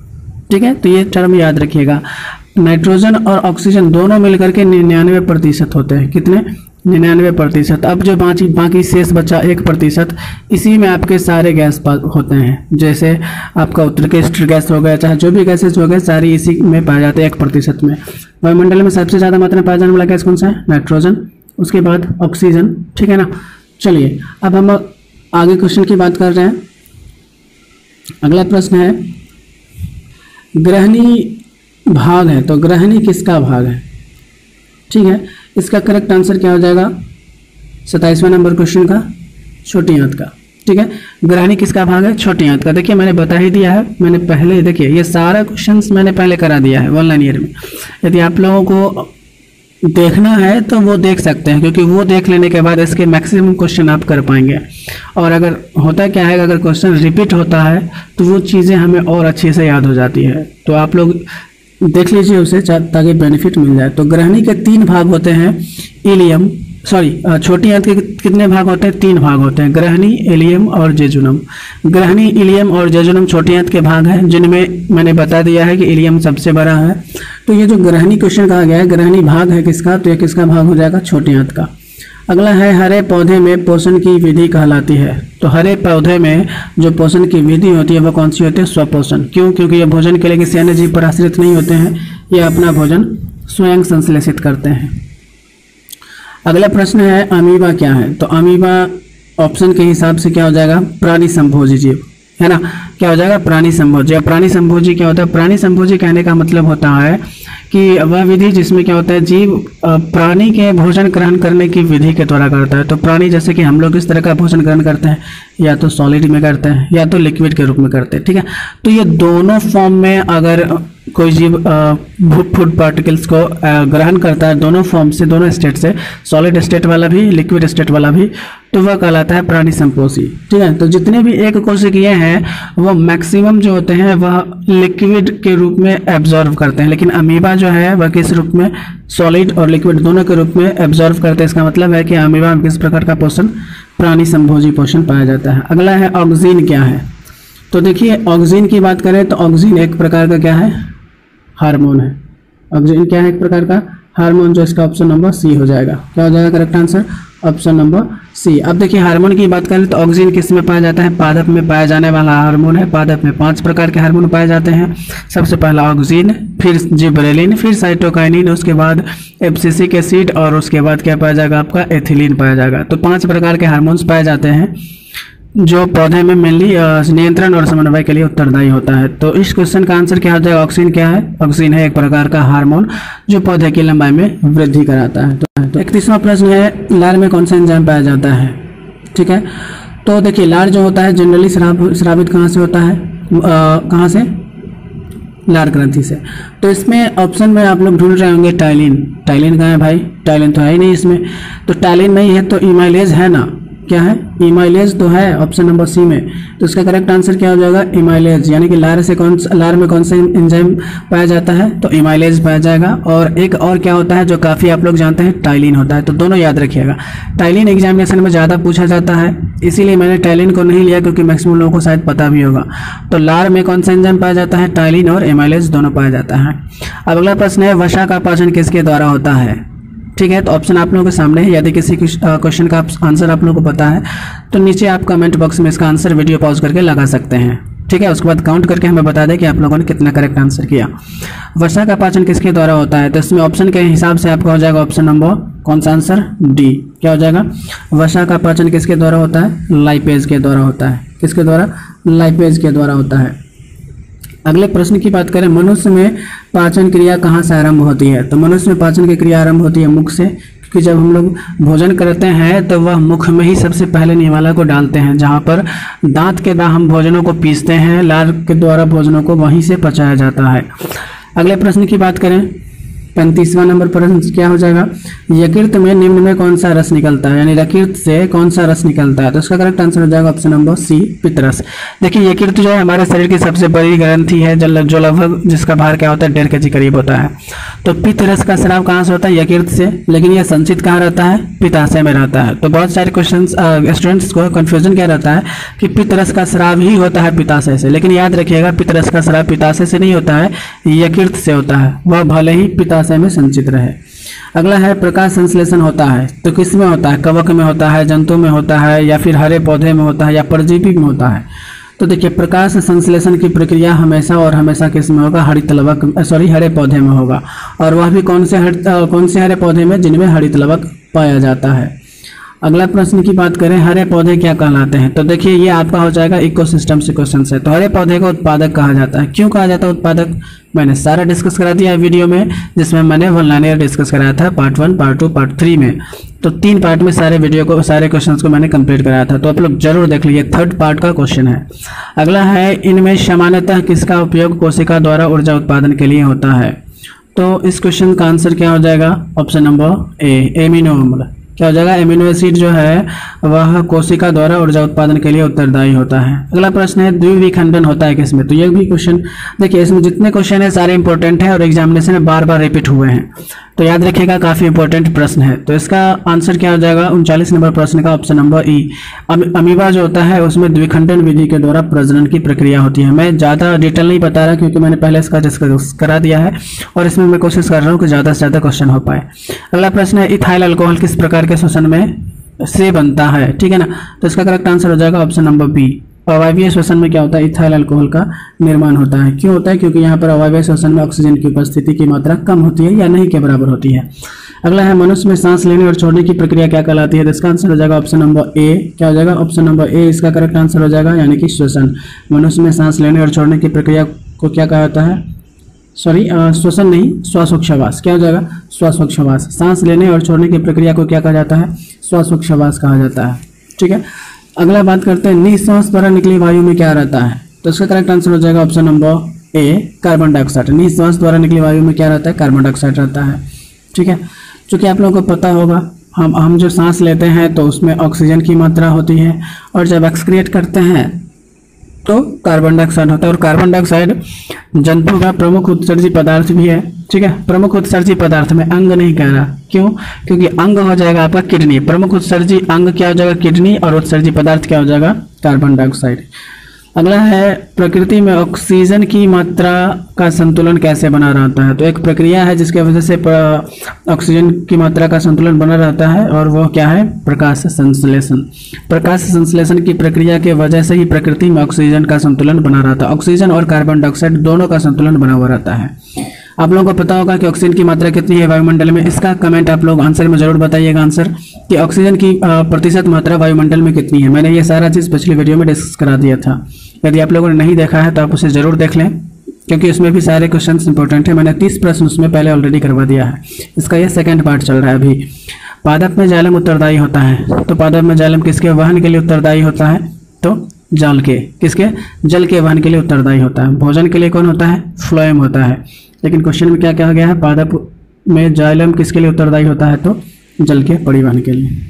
ठीक है, तो ये टर्म याद रखिएगा। नाइट्रोजन और ऑक्सीजन दोनों मिलकर के निन्यानवे प्रतिशत होते हैं, कितने, निन्यानवे प्रतिशत। अब जो बाकी बाकी शेष बचा एक प्रतिशत, इसी में आपके सारे गैस होते हैं, जैसे आपका उत्कृष्ट गैस हो गया, चाहे जो भी गैसेज हो गए सारी इसी में पाए जाते हैं एक प्रतिशत में। वायुमंडल में सबसे ज़्यादा मात्रा में पाया जाने वाला गैस कौन सा है, नाइट्रोजन, उसके बाद ऑक्सीजन। ठीक है ना, चलिए अब हम आगे क्वेश्चन की बात कर रहे हैं। अगला प्रश्न है ग्रहणी भाग है, तो ग्रहणी किसका भाग है। ठीक है, इसका करेक्ट आंसर क्या हो जाएगा, सत्ताईसवां नंबर क्वेश्चन का, छोटी आंत का। ठीक है, ग्रहणी किसका भाग है, छोटी आंत का। देखिए मैंने बता ही दिया है, मैंने पहले देखिए ये सारा क्वेश्चंस मैंने पहले करा दिया है वन लाइन ईयर में। यदि आप लोगों को देखना है तो वो देख सकते हैं, क्योंकि वो देख लेने के बाद इसके मैक्सिमम क्वेश्चन आप कर पाएंगे। और अगर होता क्या है, अगर क्वेश्चन रिपीट होता है तो वो चीज़ें हमें और अच्छे से याद हो जाती है, तो आप लोग देख लीजिए उसे ताकि बेनिफिट मिल जाए। तो ग्रहणी के तीन भाग होते हैं, इलियम सॉरी छोटी आंत के कितने भाग होते हैं, तीन भाग होते हैं, ग्रहणी, इलियम और जेजुनम। ग्रहणी, इलियम और जेजुनम छोटी आंत के भाग हैं, जिनमें मैंने बता दिया है कि इलियम सबसे बड़ा है। तो ये जो ग्रहणी क्वेश्चन कहा गया है, ग्रहणी भाग है किसका, तो ये किसका भाग हो जाएगा, छोटी आंत का। अगला है हरे पौधे में पोषण की विधि कहलाती है, तो हरे पौधे में जो पोषण की विधि होती है वह कौन सी होती है, स्वपोषण। क्यों, क्योंकि ये भोजन के लिए किसी अन्य जीव पर आश्रित नहीं होते हैं, ये अपना भोजन स्वयं संश्लेषित करते हैं। अगला प्रश्न है अमीबा क्या है, तो अमीबा ऑप्शन के हिसाब से क्या हो जाएगा, प्राणी संभोजी जीव है ना, क्या हो जाएगा, प्राणी संभोजी। अब प्राणी संभोजी क्या होता है, प्राणी संभोजी कहने का मतलब होता है कि वह विधि जिसमें क्या होता है, जीव प्राणी के भोजन ग्रहण करने की विधि के द्वारा करता है। तो प्राणी जैसे कि हम लोग इस तरह का भोजन ग्रहण करते हैं, या तो सॉलिड में करते हैं या तो लिक्विड के रूप में करते हैं। ठीक है, तो ये दोनों फॉर्म में अगर कोई जीव फूड पार्टिकल्स को ग्रहण करता है, दोनों फॉर्म से, दोनों स्टेट से, सॉलिड स्टेट वाला भी लिक्विड स्टेट वाला भी, तो वह कहलाता है प्राणी संपोषी। ठीक है, तो जितने भी एक कोशिकीय हैं वो मैक्सिमम जो होते हैं वह लिक्विड के रूप में एब्जॉर्व करते हैं, लेकिन अमीबा जो है वह किस रूप में, सॉलिड और लिक्विड दोनों के रूप में एब्जॉर्व करते हैं। इसका मतलब है कि अमीबा में किस प्रकार का पोषण, प्राणी संभोजी पोषण पाया जाता है। अगला है ऑक्सीन क्या है, तो देखिए ऑक्सीन की बात करें तो ऑक्सीन एक प्रकार का क्या है, हार्मोन है। ऑक्सीजन क्या है, एक प्रकार का हार्मोन, जो इसका ऑप्शन नंबर सी हो जाएगा। क्या हो जाएगा correct answer, option number C. अब देखिए हार्मोन की बात करें तो ऑक्सीजन किस में पाया जाता है, पादप में पाया जाने वाला हार्मोन है। पादप में पांच प्रकार के हार्मोन पाए जाते हैं, सबसे पहला ऑक्सीन, फिर जिब्रेलिन, फिर साइटोकाइनिन, उसके बाद एब्सिसिक एसिड, और उसके बाद क्या पाया जाएगा आपका एथिलीन पाया जाएगा। तो पांच प्रकार के हार्मोन्स पाए जाते हैं जो पौधे में मेनली नियंत्रण और समन्वय के लिए उत्तरदायी होता है। तो इस क्वेश्चन का आंसर क्या हो जाएगा? ऑक्सीन क्या है? ऑक्सीन है एक प्रकार का हार्मोन जो पौधे की लंबाई में वृद्धि कराता है। तो इकतीसवां प्रश्न है, लार में कौन सा एंजाइम पाया जाता है? ठीक है, तो देखिए लार जो होता है जनरली स्रावित कहाँ से होता है? कहाँ से? लार ग्रंथि से। तो इसमें ऑप्शन में आप लोग ढूंढ रहे होंगे टाइलिन। टाइलिन कहाँ है भाई? टाइलिन तो है ही नहीं इसमें। तो टाइलिन नहीं है तो इमाइलेज है ना? क्या है? इमाइलेज तो है ऑप्शन नंबर सी में। तो इसका करेक्ट आंसर क्या हो जाएगा? इमाइलेज। यानी कि लार से कौन लार में कौन सा एंजाइम पाया जाता है? तो इमाइलेज पाया जाएगा। और एक और क्या होता है जो काफ़ी आप लोग जानते हैं? टाइलिन होता है। तो दोनों याद रखिएगा। टाइलिन एग्जामिनेशन में ज़्यादा पूछा जाता है, इसीलिए मैंने टाइलिन को नहीं लिया क्योंकि मैक्सिमम लोगों को शायद पता भी होगा। तो लार में कौन सा एंजाइम पाया जाता है? टाइलिन और इमाइलेज दोनों पाया जाता है। अब अगला प्रश्न है, वसा का पाचन किसके द्वारा होता है? ठीक है, तो ऑप्शन आप लोगों के सामने है। यदि किसी क्वेश्चन का आंसर आप लोगों को पता है तो नीचे आप कमेंट बॉक्स में इसका आंसर वीडियो पॉज करके लगा सकते हैं। ठीक है, उसके बाद काउंट करके हमें बता दें कि आप लोगों ने कितना करेक्ट आंसर किया। वसा का पाचन किसके द्वारा होता है? तो इसमें ऑप्शन के हिसाब से आपका हो जाएगा ऑप्शन नंबर कौन सा आंसर? डी। क्या हो जाएगा? वसा का पाचन किसके द्वारा होता है? लाइपेज के द्वारा होता है। किसके द्वारा? लाइपेज के द्वारा होता है। अगले प्रश्न की बात करें, मनुष्य में पाचन क्रिया कहाँ से आरंभ होती है? तो मनुष्य में पाचन की क्रिया आरंभ होती है मुख से, क्योंकि जब हम लोग भोजन करते हैं तो वह मुख में ही सबसे पहले निवाला को डालते हैं, जहाँ पर दांत के द्वारा हम भोजनों को पीसते हैं, लार के द्वारा भोजनों को वहीं से पचाया जाता है। अगले प्रश्न की बात करें, पैंतीसवां नंबर प्रश्न क्या हो जाएगा? यकृत में निम्न में कौन सा रस निकलता है? यानी यकृत से कौन सा रस निकलता है? तो इसका करेक्ट आंसर हो जाएगा ऑप्शन नंबर सी, पित्तरस। देखिए यकृत जो है हमारे शरीर की सबसे बड़ी ग्रंथि है जो लगभग जिसका भार क्या होता है? डेढ़ के जी करीब होता है। तो पित्तरस का स्राव कहाँ से होता है? यकृत से। लेकिन यह संचित कहाँ रहता है? पित्ताशय में रहता है। तो बहुत सारे क्वेश्चन स्टूडेंट्स को कन्फ्यूजन क्या रहता है कि पित्तरस का स्राव ही होता है पित्ताशय से, लेकिन याद रखिएगा पित्तरस का स्राव पित्ताशय से नहीं होता है, यकृत से होता है। वह भले ही पित्ताशय में संचित रहे। अगला है, प्रकाश संश्लेषण होता है तो किस में होता है? कवक में होता है, जंतु में होता है, या फिर हरे पौधे में होता है, या परजीवी में होता है? तो देखिए प्रकाश संश्लेषण की प्रक्रिया हमेशा और हमेशा किस में होगा? हरित लवक सॉरी हरे पौधे में होगा। और वह भी कौन से हरित कौन से हरे पौधे में? जिनमें हरित लवक पाया जाता है। अगला प्रश्न की बात करें, हरे पौधे क्या कहलाते हैं? तो देखिए ये आपका हो जाएगा इकोसिस्टम से क्वेश्चन है। तो हरे पौधे को उत्पादक कहा जाता है। क्यों कहा जाता है उत्पादक? मैंने सारा डिस्कस करा दिया है वीडियो में, जिसमें मैंने वन लाइनर डिस्कस कराया था part one, part two, part three में। तो तीन पार्ट में सारे वीडियो को सारे क्वेश्चंस को मैंने कंप्लीट कराया था, तो आप लोग जरूर देख लीजिए। थर्ड पार्ट का क्वेश्चन है। अगला है, इनमें सामान्यतः किसका उपयोग कोशिका द्वारा ऊर्जा उत्पादन के लिए होता है? तो इस क्वेश्चन का आंसर क्या हो जाएगा? ऑप्शन नंबर ए, एमिनो अम्ल। क्या हो जाएगा? एमिनो एसिड जो है वह कोशिका द्वारा ऊर्जा उत्पादन के लिए उत्तरदायी होता है। अगला प्रश्न है, द्विविखंडन होता है किसमें? तो ये भी क्वेश्चन देखिए, इसमें जितने क्वेश्चन है सारे इंपॉर्टेंट हैं और एग्जामिनेशन में बार बार रिपीट हुए हैं, तो याद रखिएगा काफ़ी इंपॉर्टेंट प्रश्न है। तो इसका आंसर क्या हो जाएगा? उनचालीस नंबर प्रश्न का ऑप्शन नंबर ई। अमीबा जो होता है उसमें द्विखंडन विधि के द्वारा प्रजनन की प्रक्रिया होती है। मैं ज़्यादा डिटेल नहीं बता रहा क्योंकि मैंने पहले इसका डिस्कस करा दिया है और इसमें मैं कोशिश कर रहा हूँ कि ज़्यादा से ज़्यादा क्वेश्चन हो पाए। अगला प्रश्न है, इथाइल अल्कोहल किस प्रकार के श्वसन में से बनता है? ठीक है ना, तो इसका करेक्ट आंसर हो जाएगा ऑप्शन नंबर बी। अवायवीय श्वसन में क्या होता है? इथाइल अल्कोहल का निर्माण होता है। क्यों होता है? क्योंकि यहाँ पर अवायवीय श्वसन में ऑक्सीजन की उपस्थिति की मात्रा कम होती है या नहीं के बराबर होती है। अगला है, मनुष्य में सांस लेने और छोड़ने की प्रक्रिया क्या कहलाती है? तो इसका आंसर हो जाएगा ऑप्शन नंबर ए। क्या हो जाएगा? ऑप्शन नंबर ए इसका करेक्ट आंसर हो जाएगा, यानी कि श्वसन। मनुष्य में सांस लेने और छोड़ने की प्रक्रिया को क्या कहा जाता है? सॉरी श्वसन नहीं, श्वासोच्छ्वास। क्या हो जाएगा? श्वासोच्छ्वास। सांस लेने और छोड़ने की प्रक्रिया को क्या कहा जाता है? श्वासोच्छ्वास कहा जाता है। ठीक है, अगला बात करते हैं, निःश्वास द्वारा निकली वायु में क्या रहता है? तो इसका करेक्ट आंसर हो जाएगा option number A, carbon dioxide. निःश्वास द्वारा निकली वायु में क्या रहता है? कार्बन डाइऑक्साइड रहता है। ठीक है, चूँकि आप लोगों को पता होगा हम हम जो सांस लेते हैं तो उसमें ऑक्सीजन की मात्रा होती है और जब एक्सक्रिएट करते हैं तो कार्बन डाइऑक्साइड होता है। और कार्बन डाइऑक्साइड जंतु का प्रमुख उत्सर्जी पदार्थ भी है। ठीक है, प्रमुख उत्सर्जी पदार्थ में अंग नहीं कह रहा। क्यों? क्योंकि अंग हो जाएगा आपका किडनी। प्रमुख उत्सर्जी अंग क्या हो जाएगा? किडनी। और उत्सर्जी पदार्थ क्या हो जाएगा? Carbon dioxide. अगला है, प्रकृति में ऑक्सीजन की मात्रा का संतुलन कैसे बना रहता है? तो एक प्रक्रिया है जिसके वजह से ऑक्सीजन की मात्रा का संतुलन बना रहता है और वो क्या है? प्रकाश संश्लेषण। प्रकाश संश्लेषण की प्रक्रिया के वजह से ही प्रकृति में ऑक्सीजन का संतुलन बना रहता है। ऑक्सीजन और कार्बन डाइऑक्साइड दोनों का संतुलन बना हुआ रहता है। आप लोगों को पता होगा कि ऑक्सीजन की मात्रा कितनी है वायुमंडल में। इसका कमेंट आप लोग आंसर में जरूर बताइएगा आंसर कि ऑक्सीजन की प्रतिशत मात्रा वायुमंडल में कितनी है। मैंने ये सारा चीज़ पिछली वीडियो में डिस्कस करा दिया था। यदि आप लोगों ने नहीं देखा है तो आप उसे ज़रूर देख लें, क्योंकि उसमें भी सारे क्वेश्चंस इंपॉर्टेंट है। मैंने तीस प्रश्न उसमें पहले ऑलरेडी करवा दिया है। इसका यह सेकंड पार्ट चल रहा है अभी। पादप में जालम उत्तरदायी होता है, तो पादप में जालम किसके वहन के लिए उत्तरदायी होता है? तो जल के, किसके? जल के वहन के लिए उत्तरदायी होता है। भोजन के लिए कौन होता है? फ्लोएम होता है। लेकिन क्वेश्चन में क्या कहा गया है? पादप में जाइलम किसके लिए उत्तरदायी होता है? तो जल के परिवहन के लिए।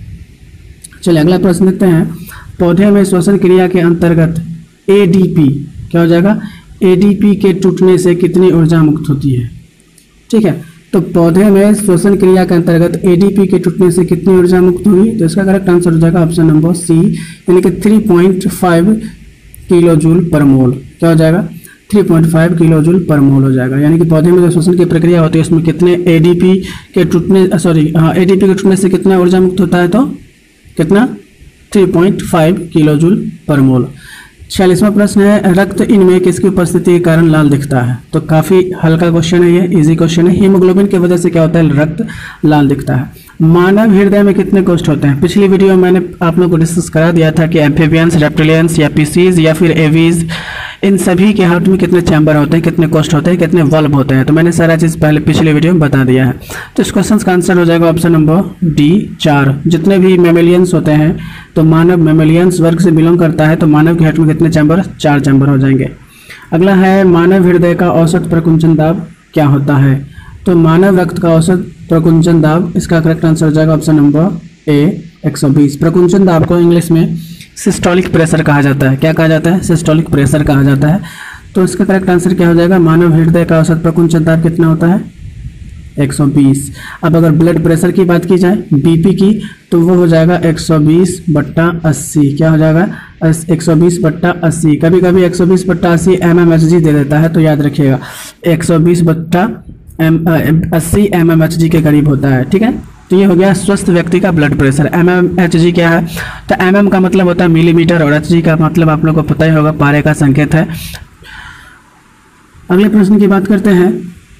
चलिए अगला प्रश्न देखते हैं। पौधे में श्वसन क्रिया के अंतर्गत एडीपी क्या हो जाएगा? एडीपी के टूटने से कितनी ऊर्जा मुक्त होती है? ठीक है, तो पौधे में श्वसन क्रिया के अंतर्गत एडीपी के टूटने से कितनी ऊर्जा मुक्त हुई? तो इसका करेक्ट आंसर हो जाएगा ऑप्शन नंबर सी, यानी कि three point five kilo joule per mole. क्या हो जाएगा? Three point five kilo joule per mole हो जाएगा। यानी कि पौधे में जो श्वसन की प्रक्रिया होती है उसमें कितने एडीपी के टूटने सॉरी हाँ एडीपी के टूटने से कितना ऊर्जा मुक्त होता है? तो कितना? Three point five kilo joule per mole. छियालीसवां प्रश्न है, रक्त इनमें किसकी उपस्थिति के कारण लाल दिखता है? तो काफ़ी हल्का क्वेश्चन है, ये इजी क्वेश्चन है। हीमोग्लोबिन की वजह से क्या होता है? रक्त लाल दिखता है। मानव हृदय में कितने कोष्ठ होते हैं? पिछली वीडियो में मैंने आप लोगों को डिस्कस करा दिया था कि एम्फीबियंस, रेप्टिलियंस या पीसीज या फिर एवीज, इन सभी के हार्ट में कितने चैम्बर होते हैं, कितने कोष्ठ होते हैं, कितने वल्व होते हैं। तो मैंने सारा चीज़ पहले पिछले वीडियो में बता दिया है। तो इस क्वेश्चन का आंसर हो जाएगा ऑप्शन नंबर डी, चार। जितने भी मेमेलियंस होते हैं, तो मानव मेमेलियंस वर्ग से बिलोंग करता है, तो मानव के हार्ट में कितने चैम्बर? चार चैम्बर हो जाएंगे। अगला है, मानव हृदय का औसत प्रकुंचन दाब क्या होता है? तो मानव रक्त का औसत प्रकुंचन दाब, इसका करेक्ट आंसर हो जाएगा ऑप्शन नंबर ए, एक सौ बीस। प्रकुंचन दाब को इंग्लिश में सिस्टोलिक प्रेशर कहा जाता है। क्या कहा जाता है? सिस्टोलिक प्रेशर कहा जाता है। तो इसका करेक्ट आंसर क्या हो जाएगा? मानव हृदय का औसत प्रकुंचन दाब कितना होता है? एक सौ बीस। अब अगर ब्लड प्रेशर की बात की जाए, बीपी की, तो वो हो जाएगा एक सौ बीस बट्टा अस्सी। क्या हो जाएगा? एक सौ बीस बट्टा अस्सी। कभी कभी एक सौ बीस बट्टा अस्सी एम एम एच जी दे देता है, तो याद रखिएगा एक सौ बीस बट्टा एम अस्सी एम एम एच जी के करीब होता है। ठीक है, तो ये हो गया स्वस्थ व्यक्ति का blood pressure. M M H G क्या है? तो एम एम का मतलब होता है मिलीमीटर और एच जी का मतलब आप लोग को पता ही होगा, पारे का संकेत है। अगले प्रश्न की बात करते हैं।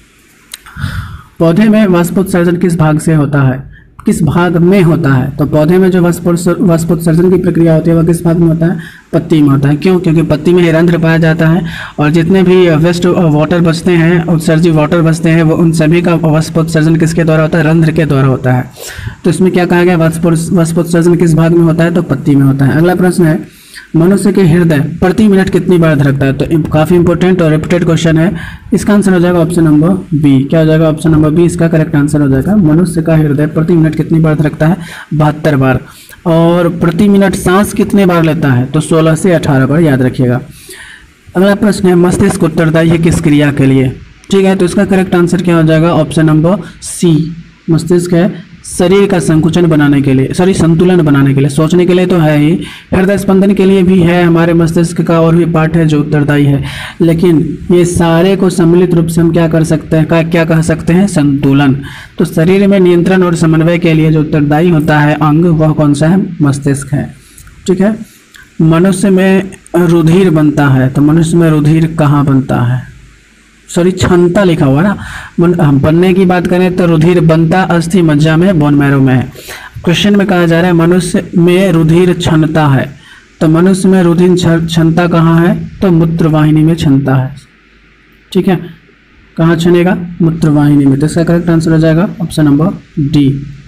पौधे में वाष्पोत्सर्जन किस भाग से होता है? किस भाग में होता है? तो पौधे में जो वाष्पोत्सर्जन की प्रक्रिया होती है वह किस भाग में होता है? पत्ती में होता है। क्यों? क्योंकि पत्ती में ही रंध्र पाया जाता है, और जितने भी वेस्ट वाटर बचते हैं, उत्सर्जित वाटर बचते हैं, वो उन सभी का वाष्पोत्सर्जन किसके द्वारा होता है? रंध्र के द्वारा होता है। तो इसमें क्या कहा गया? वाष्पोत्सर्जन किस भाग में होता है? तो पत्ती में होता है। अगला प्रश्न है, मनुष्य के हृदय प्रति मिनट कितनी बार धड़कता है? तो काफ़ी इंपॉर्टेंट और रिपीटेड क्वेश्चन है। इसका आंसर हो जाएगा ऑप्शन नंबर बी। क्या हो जाएगा? ऑप्शन नंबर बी इसका करेक्ट आंसर हो जाएगा। मनुष्य का हृदय प्रति मिनट कितनी बार धड़कता है? बहत्तर बार। और प्रति मिनट सांस कितने बार लेता है? तो सोलह से अठारह बार, याद रखिएगा। अगला प्रश्न है, मस्तिष्क उत्तरदायी है किस क्रिया के लिए? ठीक है, तो इसका करेक्ट आंसर क्या हो जाएगा? Option number C. मस्तिष्क है शरीर का संकुचन बनाने के लिए, सॉरी संतुलन बनाने के लिए। सोचने के लिए तो है ही, हृदय स्पंदन के लिए भी है, हमारे मस्तिष्क का और भी पार्ट है जो उत्तरदायी है। लेकिन ये सारे को सम्मिलित रूप से हम क्या कर सकते हैं? क्या क्या कह सकते हैं? संतुलन। तो शरीर में नियंत्रण और समन्वय के लिए जो उत्तरदायी होता है अंग, वह कौन सा है? मस्तिष्क है। ठीक है, मनुष्य में रुधिर बनता है, तो मनुष्य में रुधिर कहाँ बनता है? सॉरी क्षमता लिखा हुआ ना, बनने की बात करें तो रुधिर बनता अस्थि मज्जा में, बोन मैरो में है। क्वेश्चन में कहा जा रहा है मनुष्य में रुधिर क्षमता है, तो मनुष्य में रुधिर क्षमता कहाँ है? तो मूत्रवाहिनी में क्षमता है। ठीक है, कहाँ छनेगा? मूत्रवाहिनी में। तो इसका करेक्ट आंसर हो जाएगा ऑप्शन नंबर डी।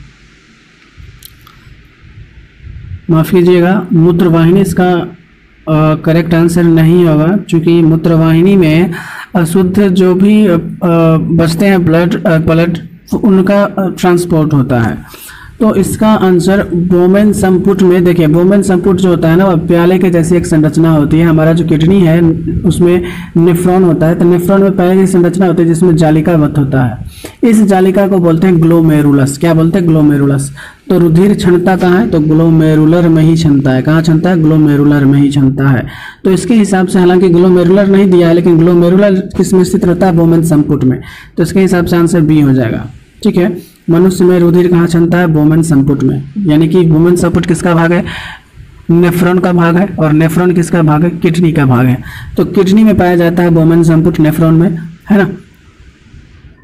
माफ कीजिएगा, मूत्रवाहिनी इसका करेक्ट आंसर नहीं होगा, क्योंकि मूत्रवाहिनी में अशुद्ध जो भी बचते हैं ब्लड ब्लड उनका ट्रांसपोर्ट होता है। तो इसका आंसर बोमेन संपुट में, देखिए बोमेन संपुट जो होता है ना, वह प्याले के जैसी एक संरचना होती है। हमारा जो किडनी है उसमें नेफ्रॉन होता है, तो नेफ्रॉन में प्याले की संरचना होती है जिसमें जालिकावत होता है। इस जालिका को बोलते हैं ग्लोमेरुलस। क्या बोलते हैं? ग्लोमेरुलस। तो रुधिर क्षमता कहाँ है? तो ग्लोमेरुलर में ही क्षमता है। कहाँ क्षमता है? ग्लोमेरुलर में ही क्षमता है। तो इसके हिसाब से, हालांकि ग्लोमेरुलर नहीं दिया है, लेकिन ग्लोमेरुलर किस में स्थित रहता है? बोमेन संपुट में। तो इसके हिसाब से आंसर बी हो जाएगा। ठीक है, मनुष्य में रुधिर कहाँ क्षमता है? बोमेन संपुट में। यानी कि बोमेन संपुट किसका भाग है? नेफ्रॉन का भाग है। और नेफ्रॉन किसका भाग है? किडनी का भाग है। तो किडनी में पाया जाता है बोमेन संपुट, नेफ्रॉन में, है ना।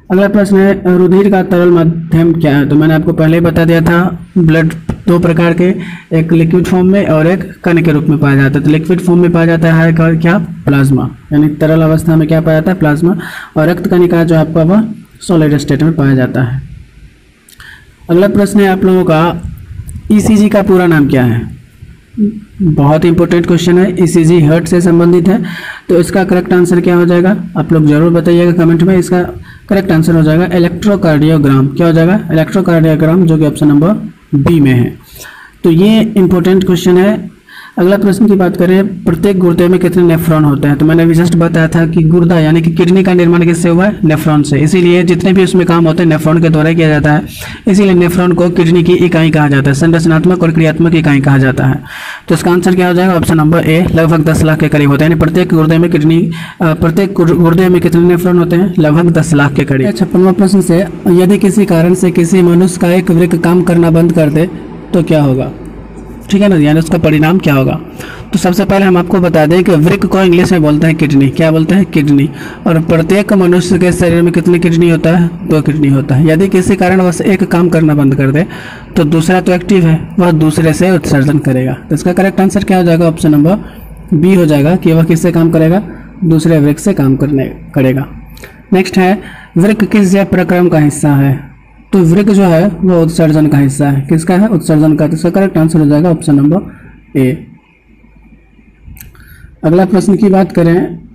अगला प्रश्न है रुधिर का तरल माध्यम क्या है? तो मैंने आपको पहले ही बता दिया था, ब्लड दो प्रकार के, एक लिक्विड फॉर्म में और एक कण के रूप में पाया जाता है। तो लिक्विड फॉर्म में पाया जाता है क्या? प्लाज्मा, यानी तरल अवस्था में क्या पाया जाता है? प्लाज्मा। और रक्त कणिका जो आपका वह सॉलिड स्टेट में पाया जाता है। अगला प्रश्न है आप लोगों का ईसीजी का पूरा नाम क्या है? बहुत इंपॉर्टेंट क्वेश्चन है। ईसीजी हार्ट से संबंधित है, तो इसका करेक्ट आंसर क्या हो जाएगा? आप लोग जरूर बताइएगा कमेंट में। इसका करेक्ट आंसर हो जाएगा इलेक्ट्रोकार्डियोग्राम। क्या हो जाएगा? इलेक्ट्रोकार्डियोग्राम, जो कि ऑप्शन नंबर बी में है। तो ये इंपॉर्टेंट क्वेश्चन है। अगला प्रश्न की बात करें, प्रत्येक गुर्दे में कितने नेफ्रॉन होते हैं? तो मैंने अभी जस्ट बताया था कि गुर्दा यानी कि किडनी का निर्माण किससे हुआ है? नेफ्रॉन से। इसीलिए जितने भी उसमें काम होते हैं नेफ्रॉन के द्वारा किया जाता है। इसीलिए नेफ्रॉन को किडनी की इकाई कहा जाता है, संरचनात्मक और क्रियात्मक इकाई कहा जाता है। तो इसका आंसर क्या हो जाएगा? ऑप्शन नंबर ए, लगभग दस लाख के करीब होते हैं। यानी प्रत्येक गुर्दे में किडनी प्रत्येक गुर्दे में कितने नेफ्रॉन होते हैं? लगभग दस लाख के करीब। छप्पनवां प्रश्न से, यदि किसी कारण से किसी मनुष्य का एक वृक्क काम करना बंद कर दे तो क्या होगा? ठीक है ना, यानी उसका परिणाम क्या होगा? तो सबसे पहले हम आपको बता दें कि वृक्क को इंग्लिश में बोलते हैं किडनी। क्या बोलते हैं? किडनी। और प्रत्येक मनुष्य के शरीर में कितनी किडनी होता है? दो किडनी होता है। यदि किसी कारणवश एक काम करना बंद कर दे तो दूसरा तो एक्टिव है, वह दूसरे से उत्सर्जन करेगा। तो इसका करेक्ट आंसर क्या हो जाएगा? ऑप्शन नंबर बी हो जाएगा कि वह किससे काम करेगा? दूसरे वृक्क से काम करने करेगा। नेक्स्ट है, वृक्क किस जैव प्रक्रम का हिस्सा है? तो वृक्क जो है वो उत्सर्जन का हिस्सा है। किसका है? उत्सर्जन का। तो इसका करेक्ट आंसर हो जाएगा ऑप्शन नंबर ए। अगला प्रश्न की बात करें,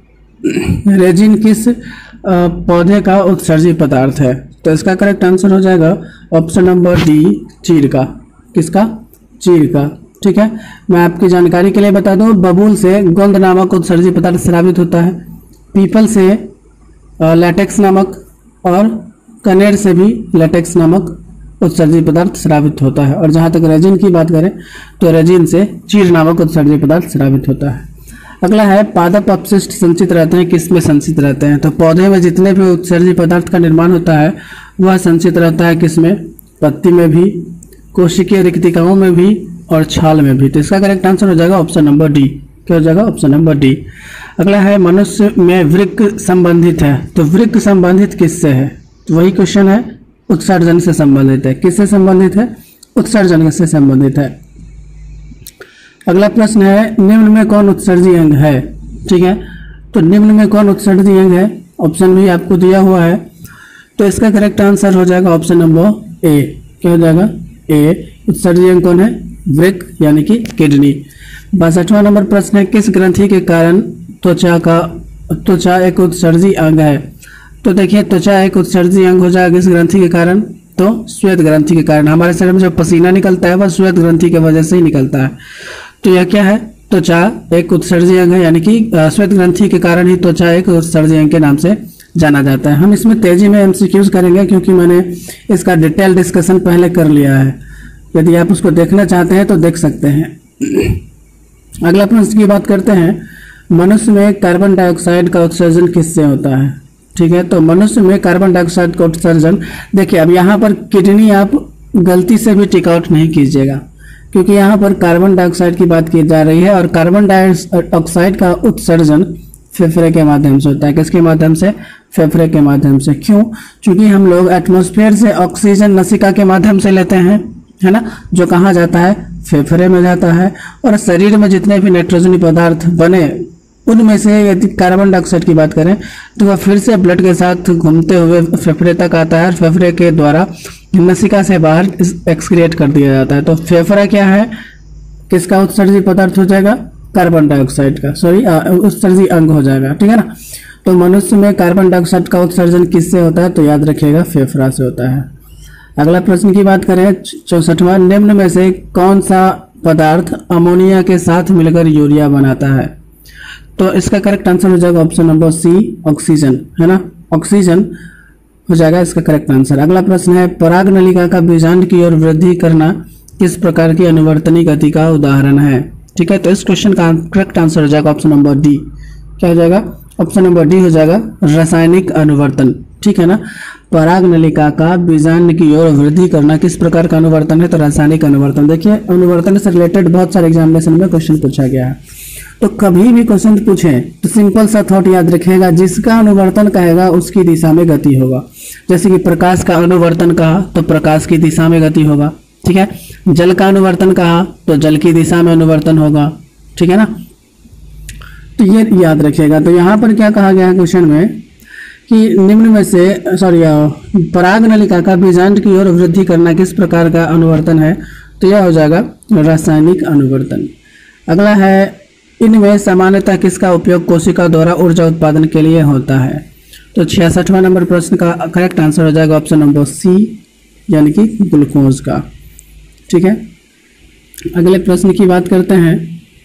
रेजिन किस पौधे का उत्सर्जी पदार्थ है? तो इसका करेक्ट आंसर हो जाएगा ऑप्शन नंबर डी, चीड़ का। किसका? चीड़ का। ठीक है, मैं आपकी जानकारी के लिए बता दूं, बबूल से गोंद नामक उत्सर्जी पदार्थ स्रावित होता है, पीपल से लैटेक्स नामक, और कनेर से भी लैटेक्स नामक उत्सर्जी पदार्थ स्रावित होता है। और जहाँ तक रेजिन की बात करें तो रेजिन से चीड़ नामक उत्सर्जी पदार्थ स्रावित होता है। अगला है, पादप अपशिष्ट संचित रहते हैं किस में संचित रहते हैं? तो पौधे में जितने भी उत्सर्जी पदार्थ का निर्माण होता है वह संचित रहता है किस में? पत्ती में भी, कोशिकीय रिक्तिकाओं में भी और छाल में भी। तो इसका करेक्ट आंसर हो जाएगा ऑप्शन नंबर डी। क्या हो जाएगा? Option number D. अगला है, मनुष्य में वृक्क संबंधित है। तो वृक्क संबंधित किससे है? तो वही क्वेश्चन है, उत्सर्जन से संबंधित है। किससे संबंधित है? उत्सर्जन से संबंधित है। अगला प्रश्न है, निम्न में कौन उत्सर्जी अंग है? ठीक है, तो निम्न में कौन उत्सर्जी अंग है? ऑप्शन भी आपको दिया हुआ है। तो इसका करेक्ट आंसर हो जाएगा ऑप्शन नंबर ए। क्या हो जाएगा? ए। उत्सर्जी अंग कौन है? वृक्क यानी कि किडनी। बासठवां नंबर प्रश्न है, किस ग्रंथि के कारण त्वचा का त्वचा एक उत्सर्जी अंग है? तो देखिए, त्वचा एक उत्सर्जी अंग हो जाएगा किस ग्रंथि के कारण? तो श्वेत ग्रंथि के कारण। हमारे शरीर में जो पसीना निकलता है वह श्वेत ग्रंथि की वजह से ही निकलता है। तो यह क्या है? त्वचा एक उत्सर्जी अंग है, यानी कि श्वेत ग्रंथि के कारण ही त्वचा एक उत्सर्जी अंग के नाम से जाना जाता है। हम इसमें तेजी में एमसीक्यूज करेंगे क्योंकि मैंने इसका डिटेल डिस्कशन पहले कर लिया है। यदि आप उसको देखना चाहते हैं तो देख सकते हैं। अगला प्रश्न की बात करते हैं, मनुष्य में कार्बन डाइऑक्साइड का उत्सर्जन किससे होता है? ठीक है, तो मनुष्य में कार्बन डाइऑक्साइड का उत्सर्जन, देखिए अब यहाँ पर किडनी आप गलती से भी टिक आउट नहीं कीजिएगा क्योंकि यहाँ पर कार्बन डाइऑक्साइड की बात की जा रही है और कार्बन डाइऑक्साइड का उत्सर्जन फेफड़े के माध्यम से होता है। किसके माध्यम से? फेफड़े के माध्यम से। क्यों? क्योंकि हम लोग एटमॉस्फेयर से ऑक्सीजन नसिका के माध्यम से लेते हैं, है ना, जो कहाँ जाता है? फेफड़े में जाता है। और शरीर में जितने भी नाइट्रोजनी पदार्थ बने उनमें से यदि कार्बन डाइऑक्साइड की बात करें तो वह फिर से ब्लड के साथ घूमते हुए फेफड़े तक आता है और फेफड़े के द्वारा नसिका से बाहर एक्सक्रिएट कर दिया जाता है। तो फेफड़ा क्या है? किसका उत्सर्जी पदार्थ हो जाएगा? कार्बन डाइऑक्साइड का, सॉरी उत्सर्जी अंग हो जाएगा। ठीक है ना, तो मनुष्य में कार्बन डाइऑक्साइड का उत्सर्जन किससे होता है? तो याद रखिएगा फेफड़ा से होता है। अगला प्रश्न की बात करें, चौसठवां, निम्न में से कौन सा पदार्थ अमोनिया के साथ मिलकर यूरिया बनाता है? तो इसका करेक्ट आंसर हो जाएगा ऑप्शन नंबर सी, ऑक्सीजन, है ना, ऑक्सीजन हो जाएगा इसका करेक्ट आंसर। अगला प्रश्न है, पराग नलिका का बीजांड की ओर वृद्धि करना किस प्रकार की अनुवर्तनी गति का उदाहरण है? ठीक है, तो इस क्वेश्चन का करेक्ट आंसर हो जाएगा ऑप्शन नंबर डी। क्या हो जाएगा? ऑप्शन नंबर डी हो जाएगा रासायनिक अनुवर्तन। ठीक है ना, पराग नलिका का बीजांड की ओर वृद्धि करना किस प्रकार का अनुवर्तन है? तो रासायनिक अनुवर्तन। देखिए, अनुवर्तन से रिलेटेड बहुत सारे एग्जामिनेशन में क्वेश्चन पूछा गया है। तो कभी भी क्वेश्चन पूछे तो सिंपल सा थॉट याद रखिएगा, जिसका अनुवर्तन कहेगा उसकी दिशा में गति होगा। जैसे कि प्रकाश का अनुवर्तन कहा तो प्रकाश की दिशा में गति होगा, ठीक है। जल का अनुवर्तन कहा तो जल की दिशा में अनुवर्तन होगा, ठीक है ना। तो ये याद रखिएगा। तो यहाँ पर क्या कहा गया है क्वेश्चन में कि निम्न में से सॉरी पराग नलिका का बीजांड की ओर वृद्धि करना किस प्रकार का अनुवर्तन है, तो यह हो जाएगा रासायनिक अनुवर्तन। अगला है, इनमें सामान्यतः किसका उपयोग कोशिका द्वारा ऊर्जा उत्पादन के लिए होता है, तो छियासठवां नंबर प्रश्न का करेक्ट आंसर हो जाएगा ऑप्शन नंबर सी, यानी कि ग्लूकोज का, ठीक है। अगले प्रश्न की बात करते हैं,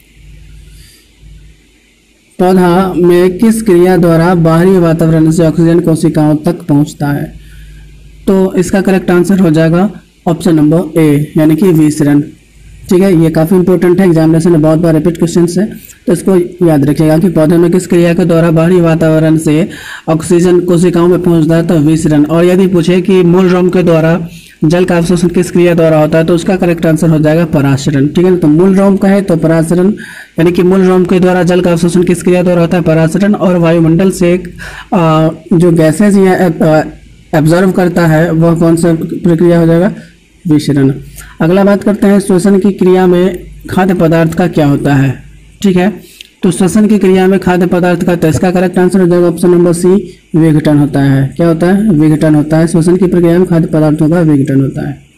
पौधा में किस क्रिया द्वारा बाहरी वातावरण से ऑक्सीजन कोशिकाओं तक पहुंचता है, तो इसका करेक्ट आंसर हो जाएगा ऑप्शन नंबर ए, यानी कि विसरण, ठीक है। ये काफ़ी इंपॉर्टेंट है, एग्जामिनेशन में बहुत बार रिपीट क्वेश्चन है, तो इसको याद रखिएगा कि पौधे में किस क्रिया के द्वारा बाहरी वातावरण से ऑक्सीजन कोशिकाओं में पहुंचता है, तो विसरण। और यदि पूछे कि मूल रोम के द्वारा जल का अवशोषण किस क्रिया द्वारा होता है, तो उसका करेक्ट आंसर हो जाएगा पराशरण, ठीक है। तो मूल रोम का है तो पराशरण, यानी कि मूल रोम के द्वारा जल का अवशोषण किस क्रिया द्वारा होता है, पराशरण। और वायुमंडल से आ, जो गैसेज या एब्जॉर्व करता है वह कौन सा प्रक्रिया हो जाएगा, विसरण। अगला बात करते हैं, श्वसन की क्रिया में खाद्य पदार्थ का क्या होता है, ठीक है। तो श्वसन की क्रिया में खाद्य पदार्थ का, तो इसका करेक्ट आंसर हो जाएगा ऑप्शन नंबर सी, विघटन होता है। क्या होता है, विघटन होता है। श्वसन की प्रक्रिया में खाद्य पदार्थों का विघटन होता है।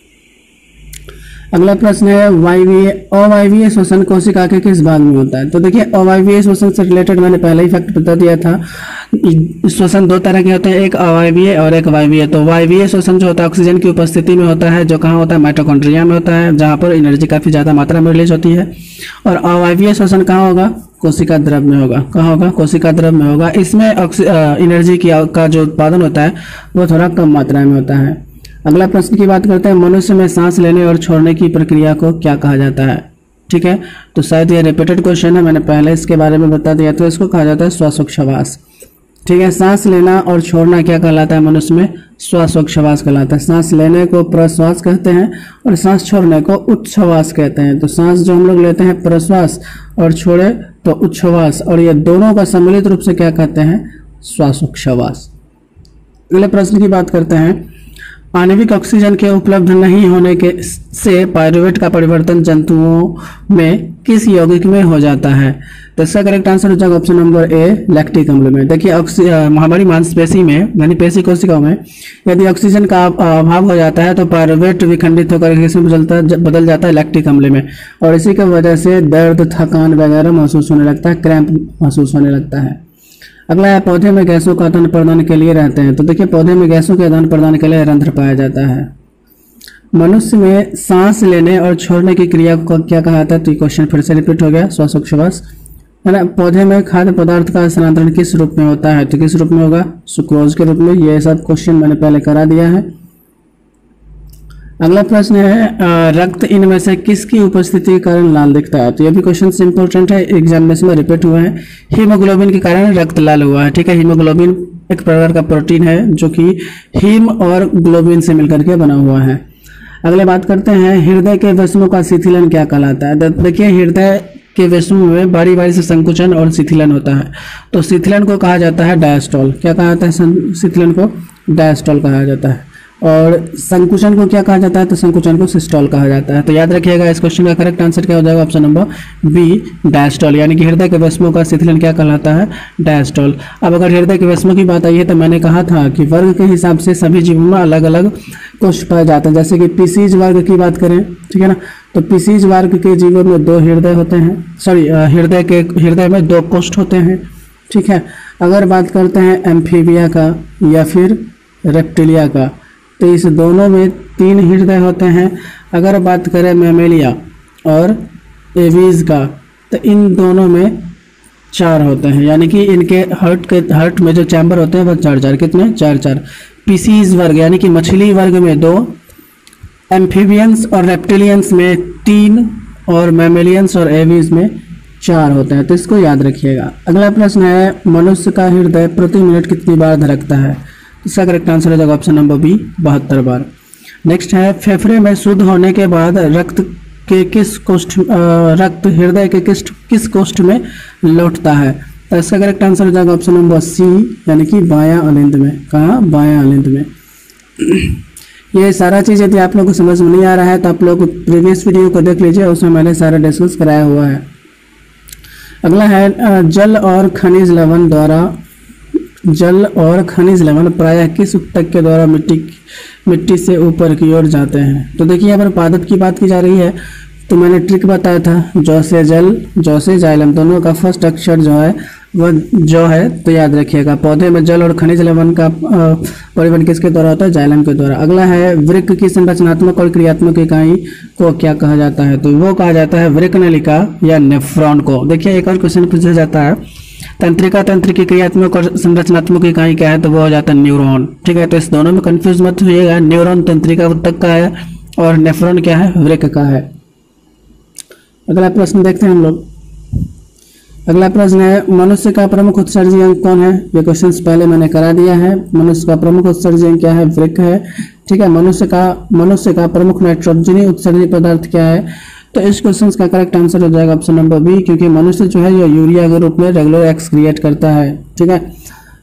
अगला प्रश्न है, वायवीय अवायवीय श्वसन कोशिका के किस भाग में होता है, तो देखिए अवायवीय श्वसन से रिलेटेड मैंने पहले ही फैक्ट बता दिया था। श्वसन दो तरह के होते हैं, एक अवायवीय और एक वायवीय। तो वायवीय श्वसन जो होता है ऑक्सीजन की उपस्थिति में होता है, जो कहाँ होता है, माइटोकॉन्ड्रिया में होता है, जहाँ पर एनर्जी काफ़ी ज़्यादा मात्रा में रिलीज होती है। और अवायवीय श्वसन कहाँ होगा, कोशिका द्रव में होगा। कहाँ होगा, कोशिका द्रव में होगा। इसमें एनर्जी की का जो उत्पादन होता है वो थोड़ा कम मात्रा में होता है। अगला प्रश्न की बात करते हैं, मनुष्य में सांस लेने और छोड़ने की प्रक्रिया को क्या कहा जाता है, ठीक है। तो शायद ये रिपीटेड क्वेश्चन है, मैंने पहले इसके बारे में बता दिया, तो इसको कहा जाता है श्वासोच्छ्वास, ठीक है। सांस लेना और छोड़ना क्या कहलाता है मनुष्य में, श्वासोच्छ्वास कहलाता है। सांस लेने को प्रश्वास कहते हैं और सांस छोड़ने को उच्छ्वास कहते हैं। तो सांस जो हम लोग लेते हैं प्रश्वास और छोड़े तो उच्छ्वास, और ये दोनों का सम्मिलित रूप से क्या कहते हैं, श्वासोच्छ्वास। अगले प्रश्न की बात करते हैं, आणविक ऑक्सीजन के उपलब्ध नहीं होने के से पायरुवेट का परिवर्तन जंतुओं में किस यौगिक में हो जाता है, तो इसका करेक्ट आंसर हो जाएगा ऑप्शन नंबर ए, लैक्टिक अम्ल में। देखिए हमारी मांसपेशी में यानी पेशी कोशिकाओं में यदि ऑक्सीजन का अभाव हो जाता है तो पायरुवेट विखंडित होकर किसमें बदलता बदल जाता है, लैक्टिक अम्ल में। और इसी की वजह से दर्द, थकान वगैरह महसूस होने लगता है, क्रैम्प महसूस होने लगता है। अगला है, पौधे में गैसों का आदान प्रदान के लिए रहते हैं, तो देखिए पौधे में गैसों के आदान प्रदान के लिए रंध्र पाया जाता है। मनुष्य में सांस लेने और छोड़ने की क्रिया को क्या कहा जाता है, तो ये क्वेश्चन फिर से रिपीट हो गया, श्वासोच्छ्वास, है ना। पौधे में खाद्य पदार्थ का स्थानांतरण किस रूप में होता है, तो किस रूप में होगा, सुक्रोज के रूप में। ये सब क्वेश्चन मैंने पहले करा दिया है। अगला प्रश्न है, रक्त इनमें से किसकी उपस्थिति के कारण लाल दिखता है, तो ये भी क्वेश्चन इंपॉर्टेंट है, एग्जामिनेशन में रिपीट हुआ है। हीमोग्लोबिन के कारण रक्त लाल हुआ है, ठीक है। हीमोग्लोबिन एक प्रकार का प्रोटीन है जो कि हीम और ग्लोबिन से मिलकर के बना हुआ है। अगले बात करते हैं, हृदय के वसमों का शिथिलन क्या कहलाता है। देखिए हृदय के वसमों में बारी बारी से संकुचन और शिथिलन होता है, तो शिथिलन को कहा जाता है डायस्टोल। क्या कहा जाता है, शिथिलन को डायस्टोल कहा जाता है। और संकुचन को क्या कहा जाता है, तो संकुचन को सिस्टोल कहा जाता है। तो याद रखिएगा इस क्वेश्चन का करेक्ट आंसर क्या हो जाएगा, ऑप्शन नंबर बी, डायस्टोल, यानी कि हृदय के वसमों का शिथिलन क्या कहलाता है, डायस्टोल। अब अगर हृदय के वसमों की बात आई है तो मैंने कहा था कि वर्ग के हिसाब से सभी जीवों में अलग अलग कोष्ठ पाए जाते हैं। जैसे कि पीसीज वर्ग की बात करें, ठीक है ना, तो पीसीज वर्ग के जीवों में दो हृदय होते हैं, सॉरी हृदय के हृदय में दो कोष्ठ होते हैं, ठीक है। अगर बात करते हैं एम्फीबिया का या फिर रेप्टिलिया का, तो इस दोनों में तीन हृदय होते हैं। अगर बात करें मैमेलिया और एवीज का, तो इन दोनों में चार होते हैं, यानी कि इनके हार्ट के हार्ट में जो चैम्बर होते हैं वो चार चार कितने चार चार। पीसीज वर्ग यानी कि मछली वर्ग में दो, एम्फीबियंस और रेप्टिलियंस में तीन, और मैमेलियंस और एवीज में चार होते हैं, तो इसको याद रखिएगा। अगला प्रश्न है, मनुष्य का हृदय प्रति मिनट कितनी बार धड़कता है, इसका करेक्ट आंसर हो जाएगा ऑप्शन नंबर बी, बहत्तर बार। नेक्स्ट है, फेफड़े में शुद्ध होने के बाद रक्त के किस कोष्ठ रक्त हृदय के किस किस कोष्ठ में लौटता है? तो इसका करेक्ट आंसर हो जाएगा ऑप्शन नंबर सी, यानी कि बायां अलिंद में। कहाँ? बायां अलिंद में। ये सारा चीज़ यदि आप लोगों को समझ में नहीं आ रहा है तो आप लोग प्रीवियस वीडियो को देख लीजिए, उसमें मैंने सारा डिस्कस कराया हुआ है। अगला है जल और खनिज लवण द्वारा जल और खनिज लवण प्रायः किस उत्तक के द्वारा मिट्टी मिट्टी से ऊपर की ओर जाते हैं? तो देखिए यहाँ पर पादप की बात की जा रही है, तो मैंने ट्रिक बताया था, जौ से जल, जौ से जाइलम, दोनों का फर्स्ट अक्षर जो है वह जो है, तो याद रखिएगा। पौधे में जल और खनिज लवण का परिवहन किसके द्वारा होता है? जाइलम के द्वारा। अगला है वृक्क की संरचनात्मक और क्रियात्मक इकाई को क्या कहा जाता है? तो वो कहा जाता है वृक्क नलिका या नेफ्रॉन को। देखिए एक और क्वेश्चन पूछा जाता है, तंत्रिका तंत्र की क्रियात्मक और संरचनात्मक इकाई क्या है? तो वो हो जाता है न्यूरॉन। ठीक है, तो इस दोनों में कंफ्यूज मत होइएगा। न्यूरॉन तंत्रिका उत्तक का है और नेफ्रॉन क्या है? वृक्क का है। अगला प्रश्न देखते हैं हम लोग। अगला प्रश्न है मनुष्य का प्रमुख उत्सर्जी अंग कौन है? ये क्वेश्चन पहले मैंने करा दिया है। मनुष्य का प्रमुख उत्सर्जी अंग क्या है? वृक्क है। ठीक है, मनुष्य का मनुष्य का प्रमुख नाइट्रोजनी उत्सर्जी पदार्थ क्या है? तो इस क्वेश्चन का करेक्ट आंसर हो जाएगा ऑप्शन नंबर बी, क्योंकि मनुष्य जो है ये यूरिया के रूप में रेगुलर एक्सक्रिएट करता है। ठीक है,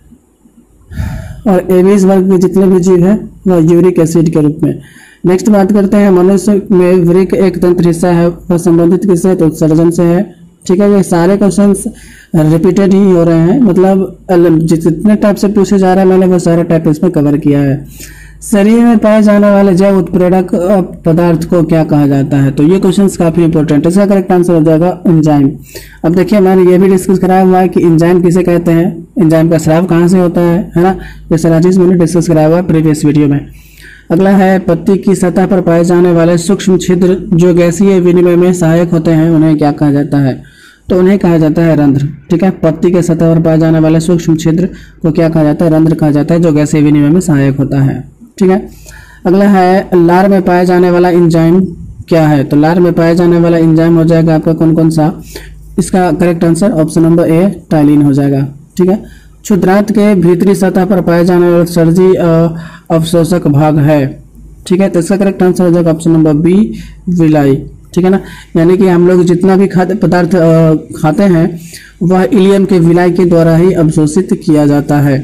और एवीज वर्ग के जितने भी जीव है वह यूरिक एसिड के रूप में। नेक्स्ट बात करते हैं, मनुष्य में वृक्क एक तंत्र हिस्सा है, वह संबंधित किससे? तो उत्सर्जन से है। ठीक है, ये सारे क्वेश्चंस रिपीटेड ही हो रहे हैं, मतलब जितने टाइप से पूछे जा रहा है मैंने वो सारा टाइप इसमें कवर किया है। शरीर में पाए जाने वाले जैव उत्प्रेरक पदार्थ को क्या कहा जाता है? तो ये क्वेश्चंस काफी इंपॉर्टेंट है। इसका करेक्ट आंसर हो जाएगा एंजाइम। अब देखिए मैंने ये भी डिस्कस कराया हुआ है कि एंजाइम किसे कहते हैं, एंजाइम का स्राव कहाँ से होता है, है ना। ये सारा चीज मैंने डिस्कस कराया हुआ है प्रीवियस वीडियो में। अगला है पत्ती की सतह पर पाए जाने वाले सूक्ष्म छिद्र जो गैसीय विनिमय में सहायक होते हैं उन्हें क्या कहा जाता है? तो उन्हें कहा जाता है रंध्र। ठीक है, पत्ती के सतह पर पाए जाने वाले सूक्ष्म छिद्र को क्या कहा जाता है? रंध्र कहा जाता है, जो गैसीय विनिमय में सहायक होता है। ठीक है, अगला है लार में पाया जाने वाला एंजाइम क्या है? तो लार में पाया जाने वाला एंजाइम हो जाएगा आपका कौन कौन सा? इसका correct answer option number A ptyalin हो जाएगा। ठीक है, क्षुद्रांत के भीतरी सतह पर पाए जाने वाला उत्सर्जी अवशोषक भाग है। ठीक है, तो इसका करेक्ट आंसर हो जाएगा ऑप्शन नंबर बी विलाई। ठीक है ना, यानी कि हम लोग जितना भी खाद्य पदार्थ खाते हैं वह इलियम के विलाई के द्वारा ही अवशोषित किया जाता है।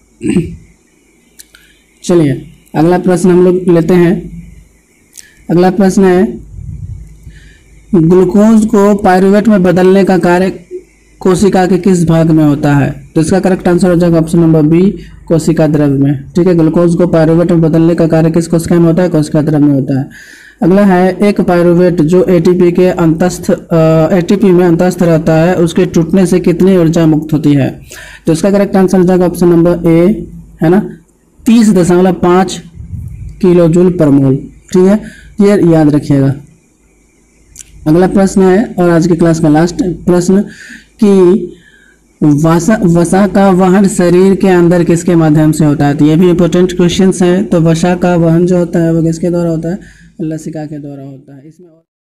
चलिए अगला प्रश्न हम लोग लेते हैं। अगला प्रश्न है ग्लूकोज को पायरुवेट में बदलने का कार्य कोशिका के किस भाग में होता है? तो इसका करेक्ट आंसर हो जाएगा ऑप्शन नंबर बी कोशिका द्रव्य में। ठीक है, ग्लूकोज को पायरुवेट में बदलने का कार्य किस कोशिका में होता है? कोशिका द्रव्य में होता है। अगला है एक पायरुवेट जो एटीपी के अंतस्थ एटीपी में अंतस्थ रहता है उसके टूटने से कितनी ऊर्जा मुक्त होती है? तो इसका करेक्ट आंसर हो जाएगा ऑप्शन नंबर ए, है ना, तीस दशमलव पाँच किलो जूल पर मोल। ठीक है, ये याद रखिएगा। अगला प्रश्न है और आज की क्लास का लास्ट प्रश्न कि वसा वसा का वहन शरीर के अंदर किसके माध्यम से होता है? तो ये भी इंपॉर्टेंट क्वेश्चंस हैं। तो वसा का वहन जो होता है वो किसके द्वारा होता है? लसिका के द्वारा होता है। इसमें